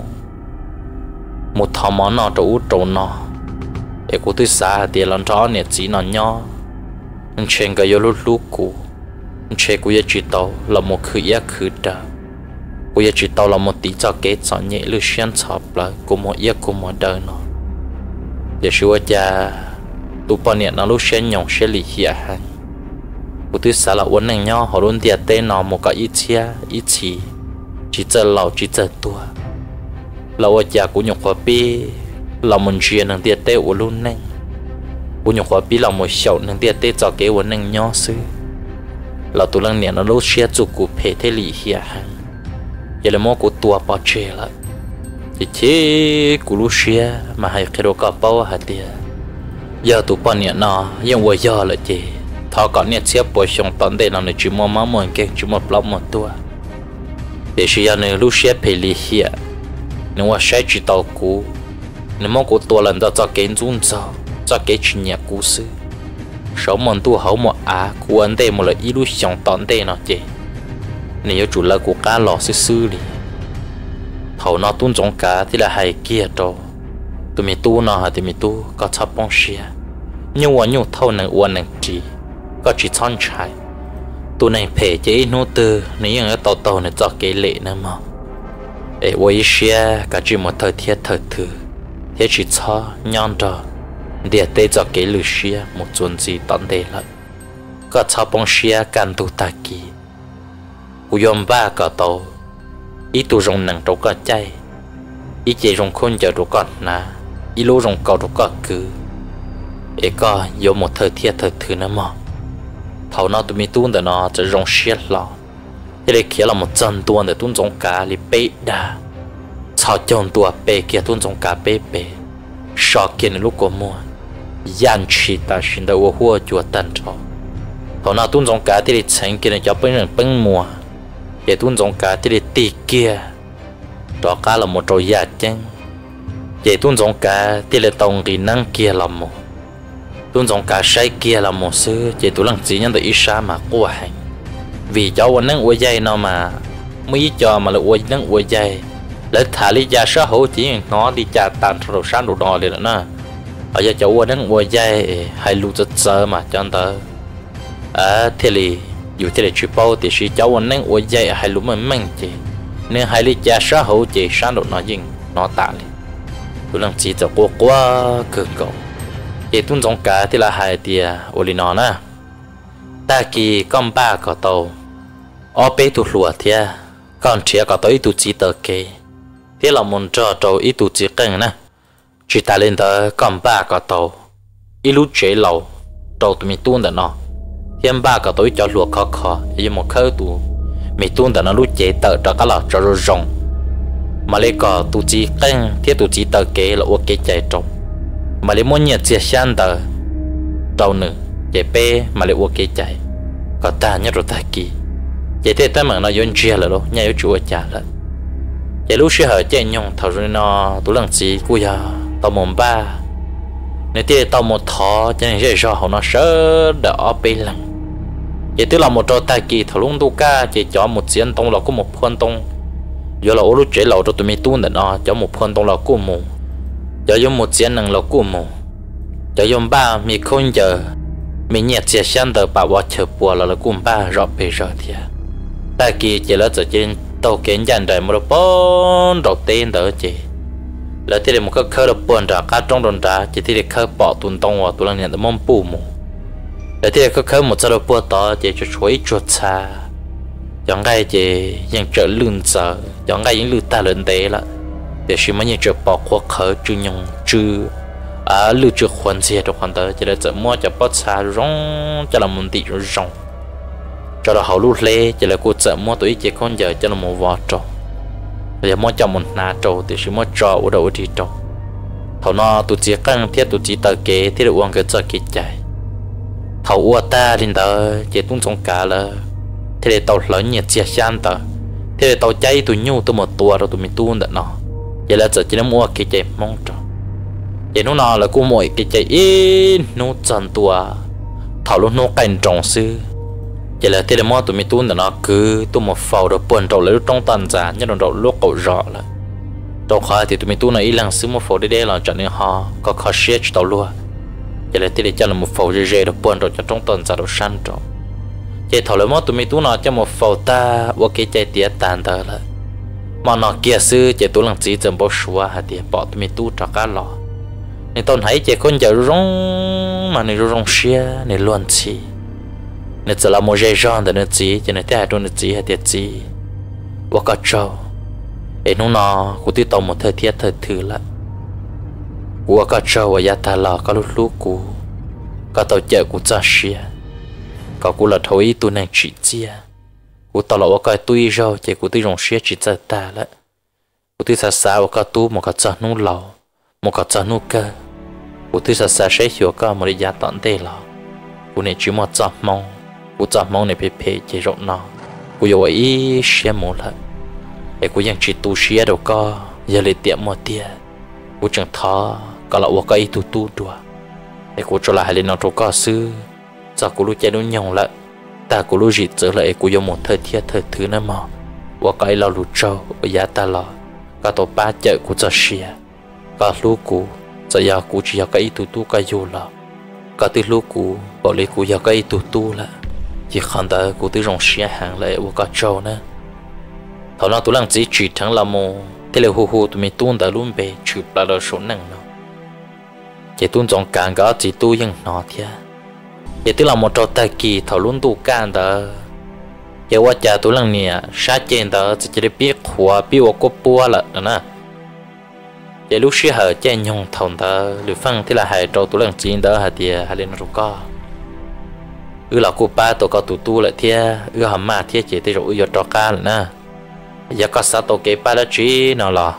một thằng món nó trâu trâu nó để cô tư xa thì lần đó nè chỉ nó nhỏ nhưng chuyện cái yêu lúc lúc cô chuyện cô yêu chỉ tao là một khử yêu khử đó cô yêu chỉ tao là một tí cho cái cho nhẹ lưu xuyên chọc lại cô một yêu cô một đời nó để xưa cha tụ bao nhiêu nó lúc xuyên nhộng xuyên lì hiền hành cô tư xa là uốn này nhỏ họ luôn tiệt tên nó một cái ít chia ít chỉ chỉ chờ lâu chỉ chờ tua lâu cha cũng nhộng qua bi là một chuyện năng tiệt tế của luôn nè, của nhục hóa bí là một sầu năng tiệt tế cho cái vấn năng nhỏ xứ, là tụi lăng niệm nó lúc xe chụp của phê thế lì hiền hành, vậy là mua của tua bao chế lại, thì chế của lúc xe mà hay cái đồ cà bao hạt tiền, giờ tụi bao niệm nó, nhưng vừa giờ là gì, thọ còn niệm xếp bồi xong tận đây là chỉ mua máu mồi cái chỉ mua lóc một tua, để xe này lúc xe phê lì hiền, nếu mà xe chỉ tàu cũ nếu mà của tôi lần đó cho cái run cho cho cái chuyện nhà cũ xưa sống mình tu hậu một à của anh đây một là ít lúc sống tận đây nó chị nếu chủ là của cá lò xưa xưa đi thầu nó tuôn trong cá thì là hay kia đó tụi mình tu nó thì mình tu có chấp bông xia nhưng mà nhiều thâu năng uốn năng chỉ có chỉ chọn trái tụi này phải chế nô tư nếu như tàu tàu này cho cái lệ nữa mà để với xia cả chỉ một thời tiết thời thứ thế chỉ cho nhon đó để tê cho cái lưỡi xia một chuyện gì tận đây lại có cho bông xia can tu ta kỳ u yom ba cả tàu ít tu rong nặng đâu có chay ít chế rong khôn giờ đâu có na ít lô rong cầu đâu có cứ ấy có有một thời tiết thời thứ nữa mà thầu nó tụi mình tuôn để nóจะ rong xia lọ thế này kia là một chân tuôn để tuôn rong cá li bê đa sao chọn tua bê kia tuôn trong cá bê bê sao kia lúc có mua yan chi ta xin đầu hoa chùa tân trọ thằng nào tuôn trong cá thì để tránh kia này cho bên人bên mua để tuôn trong cá thì để tì kia đó cá là một trò giả chăng để tuôn trong cá thì để tông kỹ năng kia là một tuôn trong cá sai kia là một sư để tuôn lăng chỉ nhân từ ít xa mà qua hành vì cháu vẫn năng uống dây nó mà mới cho mà là uống năng uống dây lấy thả lý gia xã hội chỉ nó đi trả tàn rồi sáng đồ đỏ liền nữa ở giờ cháu đang ngồi dây hay lưu rất sợ mà cho anh ta à thế thì dù thế là chịu bao thì khi cháu đang ngồi dây hay lúc mình mang chị nên hay lý gia xã hội chỉ sáng đồ nó dừng nó tạ liền tôi đang chỉ cho cô quá cường cầu vậy tuân giống cả thì là hai tia ô li nó nè ta kỳ con ba có tàu ở bên tụt lúa thia con chia có tới tụt chỉ tờ kê thế là muốn cho trâu ít tụt chỉ cần nè chỉ ta lên tới con ba có tàu ít lúc chế lầu trâu tụi mình tuôn đã nó thêm ba có tới cho lúa khó khó nhưng một khâu tụ mình tuôn đã nó lúc chế tờ cho cái lò cho rồi rồng mà lấy có tụt chỉ cần thế tụt chỉ tờ kê là ok chạy trâu mà lấy muốn nhiệt chia sang tờ trâu nữa chạy pe mà lấy ok chạy có ta nhớ rồi ta kỳ vậy thì ta mà nó dọn chia là đâu nhà yêu chúa trả lại vậy lúc xưa ở trên nhung thầu rồi nó tụi lần gì cũng giờ tàu mồm ba nếu thì tàu một thọ cho nên dễ cho họ nó sớ đỡ bên lần vậy tức là một trò tài kỳ thầu luôn tu ca chỉ cho một chiến tông là có một phân tông giờ là ô lúc chế lầu cho tụi mình tu nữa nó cho một phân tông là của mù cho dùng một chiến năng là của mù cho dùng ba mi không giờ mình nhẹ chia sang tờ bảo vợ chờ bùa là là cùng ba rõ bề rõ thì ta kia chỉ là chỉ trên tàu kiến dàn đời một bốn đầu tiên đó chỉ là thì một cái khơi là buồn ra cá trong đồn ra chỉ thì khơi bỏ tuần tông vào tuần lần nhận được mong bù mù là thì cái khơi một giờ đầu bùa to chỉ cho chuối chuột xa chẳng cái chỉ những trở lươn sợ chẳng cái những lươn ta lớn tế là để xem mấy những trở bỏ qua khơi chưa nhung chưa à lưu trữ khoản gì trong khoản đó chỉ là chợ mua cho bớt xa rong cho là một tỷ rong cho là hậu lưu lê chỉ là cô chợ mua tuổi chỉ con giờ cho là một vò trâu bây giờ mua cho một nà trâu thì chỉ mua trâu ở đâu thì trâu thầu nó tụi chỉ căng thiết tụi chỉ tờ kế thì được uống cái chợ kia chạy thầu uo ta lên đó chỉ tung trong cả là thế để tàu lớn nhiệt chia san tờ thế để tàu cháy tụi nhu tụi một tua rồi tụi mình tuôn được nó vậy là chợ chỉ là mua cái chạy mong trâu vậy nó nào là cô mỗi cái chạy ít nó chọn tua thảo lúc nó cảnh trọng sư vậy là thế là mua tụi mình tuôn là nó cứ tụi một phao được buồn trâu lấy trong tàn giả nhất là trâu lúc cậu rõ là trâu khó thì tụi mình tuôn là ít lần xứ một phao đi đây là cho nên họ có khó xếp tàu luôn vậy là thế để cho là một phao dễ dễ được buồn trâu cho trong tàn giả được săn trâu vậy thảo lấy mua tụi mình tuôn là cho một phao ta ok chạy tiệt tàn tờ là mà nó kia sư chạy tụi lần chỉ dần bao xua hạt tiệt bỏ tụi mình tu cho cá lò nên tôi thấy chỉ con giờ rong mà này rong xia này loạn chi này chỉ là một dây rong để nó chỉ chỉ này thế tôi nó chỉ hay tiệt chỉ và cả trâu ấy nó nó cũng tiếp tục một thời tiết thời thứ lại và cả trâu và gia ta là cả lúc lúc cũ cả tàu chợ cũng ra xia cả cũng là thôi tôi này chỉ chia cũng tao là cái tôi rồi chỉ cũng tôi rong xia chỉ ra ta lại cũng tôi xa xa và cả tu một cái chân nó lẩu một cái chân nuôi cơ, của tôi sẽ sẽ sẽ hiểu cơ một cái giá tận thế là, của này chỉ một trăm mong, của trăm mong này phải phải chỉ rộng nó, của yêu ấy xe một lần, để của những chỉ tu xe đâu cơ, giờ lấy tiệm một tiền, của chẳng thọ, cả là của cái tu tu đùa, để của cho lại hai lên nó cho cơ sư, giờ của lúc chạy nó nhông lại, ta của lúc gì trở lại của yêu một thời tiết thời thứ nữa mà, của cái là lúc trâu, giá ta là, cả tổ ba chợ của giờ xe cả lúc cũ giờ giờ cũ chỉ cái tu tu cái vô là cả từ lúc cũ bảo lấy cũ giờ cái tu tu là chỉ còn tới cũ từ rong xe hàng lại của cả châu nữa thằng nào tụi lăng chỉ chỉ thằng là mồ thế là hu hu tụi mình tuôn tới luôn về chụp là được số năng nó chỉ tuôn trong càng cả chỉ tu nhưng nó thế chỉ tức là một trò tài kỳ thằng luôn tu càng đó giờ qua cha tụi lăng nè sát trên đó chỉ chỉ để biết khóa biếtว่าก็ปัวละนะgiờ lúc xưa ở trên nhung thòng ta lựa phăng thì là hai trâu tụi lần chín đó hai tia hai lên rồi co ư là cô ba tụi con tụi tu lại thia ư hầm ma thia chỉ tới rồi ư trò cá lại nè giờ có sao tụi cái ba đó chỉ nào là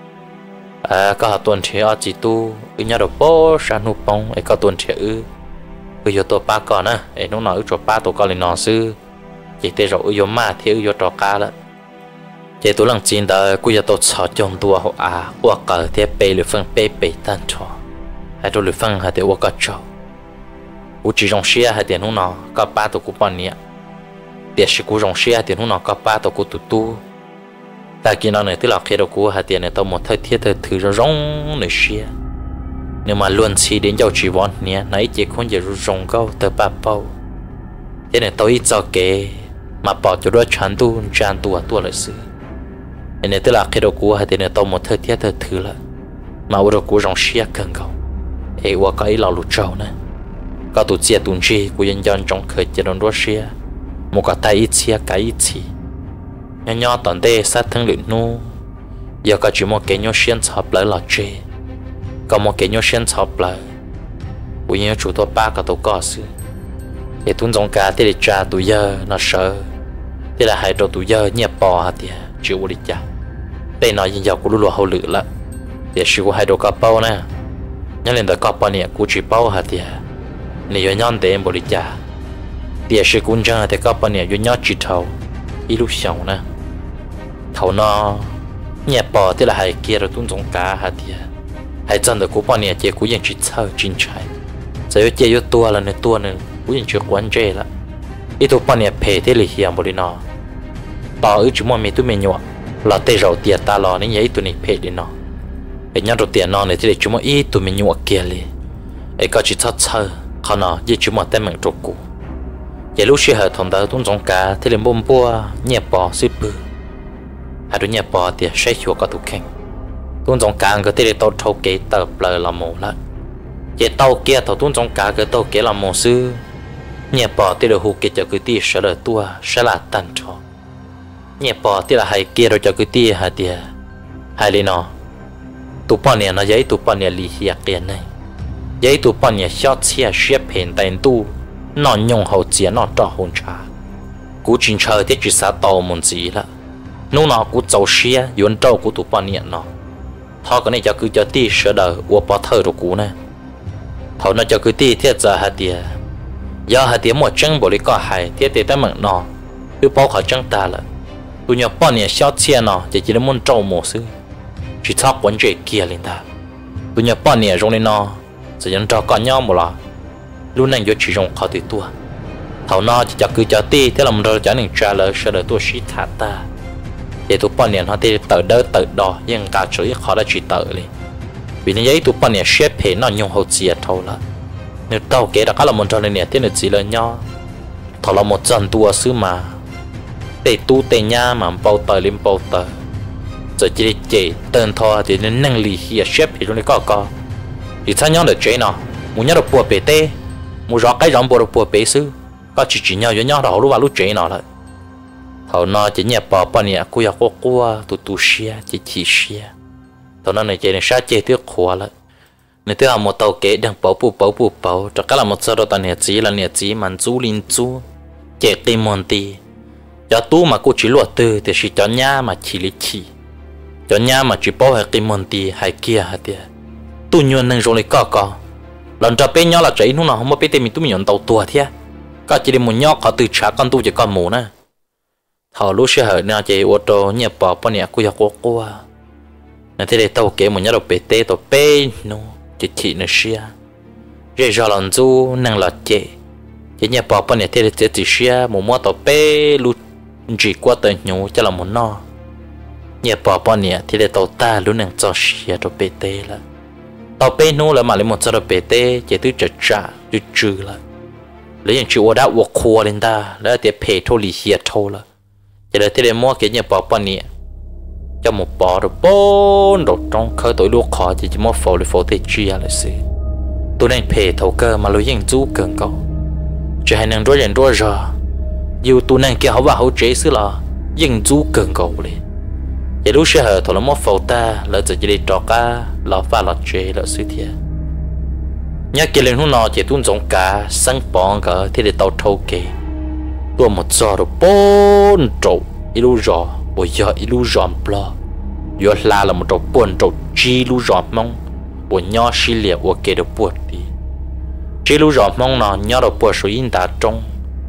à có hạt tuần thì ở chỉ tu ư nhà đồ bố sang nụ bông ấy có tuần thì ư ư giờ tụi ba con nè ấy nó nói ư trò ba tụi con lên nọ sư chỉ tới rồi ư ma thia ư trò cá lại chỉ tụi lần chín đó cũng giờ tôi sợ chồng tua họ à hoặc cả thế bê lưỡi phân bê bê tan cho hay tôi lưỡi phân hay thế hoặc cả cho u chỉ rong xia hay tiền hông nó có ba tụi cũng bao nhiêu để chỉ cũng rong xia tiền hông nó có ba tụi cũng tụt tu ta kia nó này tức là khi đó cũng hay tiền này tao một thời tiết thời thứ rong này xia nhưng mà luôn chỉ đến giao chỉ vòn nè nãy chỉ không giờ rong câu từ ba bao thế này tôi ít cho kế mà bỏ cho đôi chán tu chán tu tu lại sự nên tức là khi đó cũ hay thì này tao một thời tiết thời thứ là mà ở đó cũ rong xia cần cầu ấy qua cái lò lụt trâu nè có tụ chia tụ chi của dân dân trong khởi chế đồn Russia một cái tay ít chia cái ít chi nhỏ nhỏ toàn đây sát thân luyện nu giờ có chỉ một cái nhỏ xuyên chọc lại là chê có một cái nhỏ xuyên chọc lại bây giờ chủ tôi ba cái tổ có sự để tuân trong cả thì để trả tụi giờ nó sợ thì là hai đồ tụi giờ nhẹ bò hả thì chịu đi chả đây nói gì giờ cũng luôn hậu lự là để chịu hai đồ cặp bao nè nhớ lên tới cặp bao nè cũng chỉ bao hả thì nếu nhon để em bỏ đi chả để chịu cũng chẳng thì cặp bao nè nhon chỉ thầu ít lúc sống nè thầu nó nhẹ bò thì là hai kia rồi tuân trong cả hả thì hai chân được cặp bao nè chỉ cũngยังchỉ thở chín trái giờ chơi yếu tua là này tua này cũngยังchưa quan trọng là ít tụ bao nè phê thế là hiểm bỏ đi nó tao ư chúng mình tụi mình nhọ là tê rau tiền ta lo nên vậy tụi này phê đi nó ấy nhớ đầu tiền nó này thì chúng mình ít tụi mình nhọ kia li ấy có chỉ thắt thơ họ nó vậy chúng mình tên mình trục cụ vậy lúc xưa hệ thống đó tuân trong cả thì liền bom bùa nhẹ bò xí bự hai đứa nhẹ bò thì sẽ chùa có tụ khen tuân trong cả cái thì tao thâu kế tập lời là mù lại vậy tao kia tao tuân trong cả cái tao kế là mù sư nhẹ bò thì được hụt cái cho cái tia sẽ là tua sẽ là tan trò nhẹ bò thì là hai kia rồi cho cái tia hai tia hai li nó tụ bao nhiêu nó giấy tụ bao nhiêu lì hiệt tiền này giấy tụ bao nhiêu xót xe xếp hình tiền tu nó nhung hậu chiến nó trò hôn trà cú chính chơi thì chỉ sát tàu muốn gì là nô nó cú giàu xe yuan trâu cú tụ bao nhiêu nó thọ cái này cho cứ cho tia sẽ đời uo bỏ thơ rồi cú này thọ nó cho cái tia thì giờ hai tia giờ hai tiếng một chân bộ lý có hai thiết để tới mặn nọ cứ bao khỏi chân ta là tụi nhỏ bao nhiêu xót xe nọ chỉ chỉ là muốn trâu một xứ chỉ thóc vấn đề kia lên ta tụi nhỏ bao nhiêu trong này nọ chỉ nhận cho con nhau một lọ luôn này vô chỉ dùng khó từ tua thầu nọ chỉ cho cứ cho ti thế là mình rồi cho nên trả lời sẽ được tua sĩ thả ta để tụi bao nhiêu họ thì tự đỡ tự đò nhưng cả chuỗi khó đã chỉ tự đi vì như vậy tụi bao nhiêu xếp hệ nó nhung hậu chia thôi là nếu tao kể đã có là một trò này nè thế là chỉ là nhau thọ là một trận tua xứ mà để tu tê nha mà bao tờ lên bao tờ giờ chỉ để chỉ tên thọ thì nên năng lực hiện xếp thì chúng này có có thì sao nhau được chế nào muốn nhau được bùa bể tê muốn rõ cái rong bùa được bùa bể xứ có chỉ chỉ nhau với nhau đó lúc vào lúc chế nào lại thọ nó chỉ nhẹ bỏ bao nhiêu cua cua cua tu tu xia chỉ chỉ xia thọ nó này chế này sát chế tiếc khóa lại nếu tôi làm một tàu kế đang bảo bù bảo bù bảo cho các là một số đồ tàn nhiệt chỉ là nhiệt chỉ màn chú linh chú chế tim mòn tì cho tu mà cô chỉ luật từ thì chỉ cho nhà mà chỉ lý chỉ cho nhà mà chỉ bảo hay tim mòn tì hay kia hay tiệt tu nhuận năng rồi có có lần cho bên nhau là chạy lúc nào không biết tên mình tu mình nhận tàu tua thế có chỉ để một nhau họ từ trả con tu chỉ con mù nè họ lúc xưa hở nào chạy ô tô nhập bảo bao nhiêu cô giặc cô cô nên thế để tàu kế một nhau đồ bê tê tàu bê nó chỉ chỉ nó xia rồi giờ lần du năng lọt chế chỉ nhà bỏ bao nhiêu thế để chỉ xia một mua tàu bê lu chỉ qua tới nhau cho là một no nhà bỏ bao nhiêu thế để tàu ta lu năng cho xia đồ bê tê là tàu bê nó là mà lấy một số đồ bê tê chỉ từ chợ trả từ trừ là lấy những chuyện đã uổng khua lên ta lấy để pay thôi lì xia thôi là chỉ để thế để mua cái nhà bỏ bao nhiêu cho một bò rồi bốn rồi trong khơi tối luộc khó chỉ chỉ một phổ để phổ thể chia là gì tôi nên phê thầu cơ mà lối dân chú cần có chỉ hay năng đối diện đối giờ dù tôi nên kia họ vào hỗ trợ xứ là dân chú cần có đi vậy lúc xưa thầu là một phổ ta là chỉ để trò cá là pha là chế là xứ thiệt nhớ kia lên hôm nọ chỉ tuân giống cả sáng bòn cả thì để tàu thâu kề tôi một giờ rồi bốn trâu ilu giờ bây giờ ilu giòn blo giờ là là một trâu buồn trâu chi ilu giòn mong buồn nhỏ xí liệt của kề được buồn đi chi ilu giòn mong nó nhỏ được buồn số in ta trong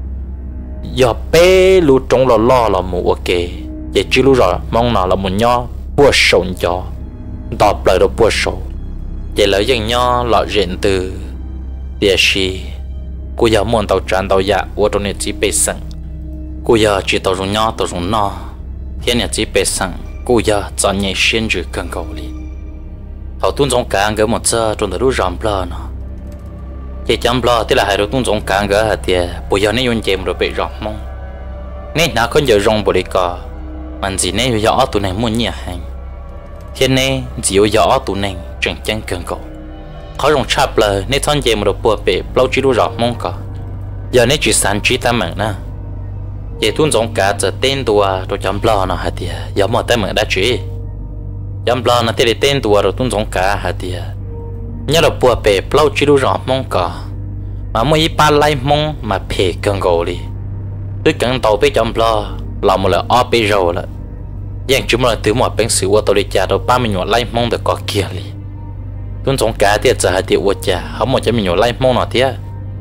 giờ bé lu trong là lo là một ok vậy chi ilu giòn mong nó là một nhỏ buồn sầu nhỏ đọc lại được buồn sầu vậy là dân nhỏ lọ rèn từ địa sĩ cô giờ muốn tàu tràn tàu dạ của trong này chỉ bê sẵn cô giờ chỉ tàu dùng nhỏ tàu dùng no thiên nhà chỉ bê sẵn cô giờ chọn nhảy xuyên chữ cần cầu đi họ tuân trong cả người một giờ trong đó rắm bờ nó chỉ chăm bờ thì là hai đứa tuân trong cả người hả thì bây giờ này dùng chém rồi bị rắm mông nên nào con giờ rong bồ đi cò mà gì này giờ tụi này muốn nhảy hành thiên này chỉ có giờ tụi này chẳng chẳng cần cầu khó rong chắp lời nên thon dễ một đồ bùa bể lâu chỉ đủ rõ mong cả giờ nên chỉ sản chỉ ta mảng na vậy tuôn giống cả giờ tên tua rồi chấm lo nó hả tiệt giờ mà ta mảng đã chỉ chấm lo nó thì tên tua rồi tuôn giống cả hả tiệt nhớ đồ bùa bể lâu chỉ đủ rõ mong cả mà mới ba lai mong mà phê cần gồ đi tôi cần tàu bé chấm lo làm một lần ở bé rồi là dạng chúng là từ một bên sự của tôi đi trả đâu ba mươi nhọn lai mong được có kia đi tuôn giống cả tiệt giờ hả tiệt của cha không một cho mình nhọn lai mong nào tiệt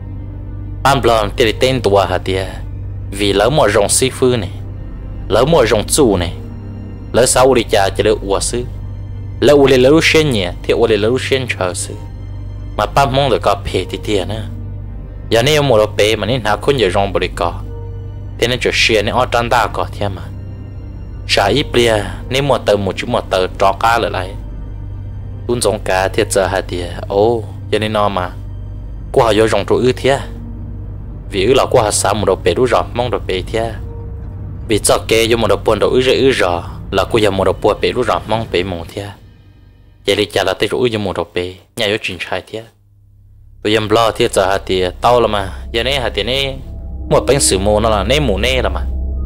ban bờ thì tên tua hả tiệt vì lỡ một rồng si phư này lỡ một rồng chủ này lỡ sau đi trả cho được ua sư lỡ u lê lỡ xuyên nhẹ thì u lê lỡ xuyên chờ sư mà ba mong được có phê thì tiền nữa giờ này một đôi bé mà nên hạ con giờ rong bồi có thế nên cho xuyên nên ở trong ta có thêm mà trả ít bia nên một tờ một chút một tờ trò cá lại lại tuôn giống cá thiệt giờ hả tiệt ô giờ nên nó mà qua giờ rong trụ ư thiệt vì ư là qua sao một đôi bé đủ rõ mong đôi bé thiệt vì cho kê cho một đôi buồn đôi ư rồi ư rõ là cô giờ một đôi buồn bé đủ rõ mong bé mù thiệt vậy thì chả là tới rủ cho một đôi bé nhà yếu trình trai thiệt tôi dám lo thiệt giờ hả tiệt tao là mà giờ này hả tiệt này một bánh sữa mù nó là nê mù nê là mà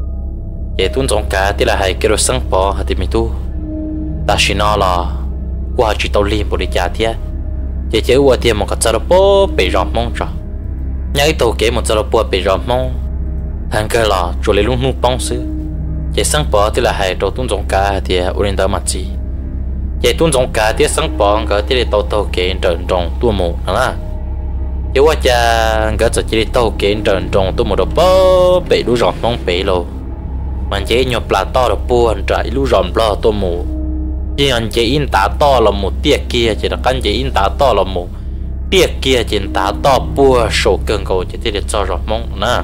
vậy tuôn giống cá thì là hay kêu sang bò hả tiệt mình tu ta chỉ nó là qua chỉ tao liền bộ đi trả thiệt vậy chứ qua tiệt một cái giờ bố bị rõ mong rõ nhảy tàu kế một giờ bố bị rõ mong hàng cái là chủ lấy luôn nu bông sư vậy sang bò thì là hay đầu tuôn giống cá thì urin đó mà gì vậy tuôn giống cá thì sang bò cái thì tàu tàu kế trần trồng tua mù hả chứ qua cha cái giờ chỉ tàu kế trần trồng tua mù đó bố bị lú rõ mong bị luôn mình chỉ nhập là to là buồn trái lú rõ lo tua mù chỉ anh chỉ in tá to là một tia kia chỉ là căn chỉ in tá to là một tia kia chỉ tá to bùa sổ cơn cầu chỉ để cho rõ mong nè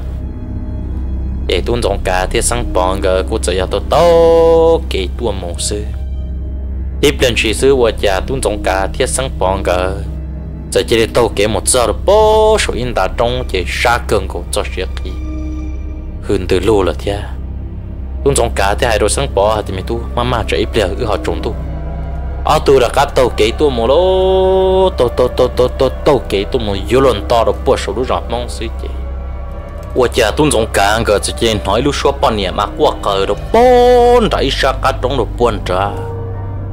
để tuôn giống cá thì sang bòn cái cũng chỉ là to to cái tua mù sư tiếp lên chỉ sư qua cha tuôn giống cá thì sang bòn cái giờ chỉ để tàu cái một giờ bố sổ in tá trong chỉ xa cơn cầu cho chuyện gì hơn từ lâu rồi thia tuôn giống cá thì hai đôi sang bò thì mình tu mama chạy ít liền ư họ trồng tu ở tu là cá tàu kế tu một lô tàu tàu tàu tàu tàu tàu kế tu một nhiều lần to được bớt số lúc rõ mong suy chế, tôi chỉ tuôn giống cá cái chỉ nói lúc xưa bao nhiêu mà qua cờ được bốn đại sa cá trong được buồn trả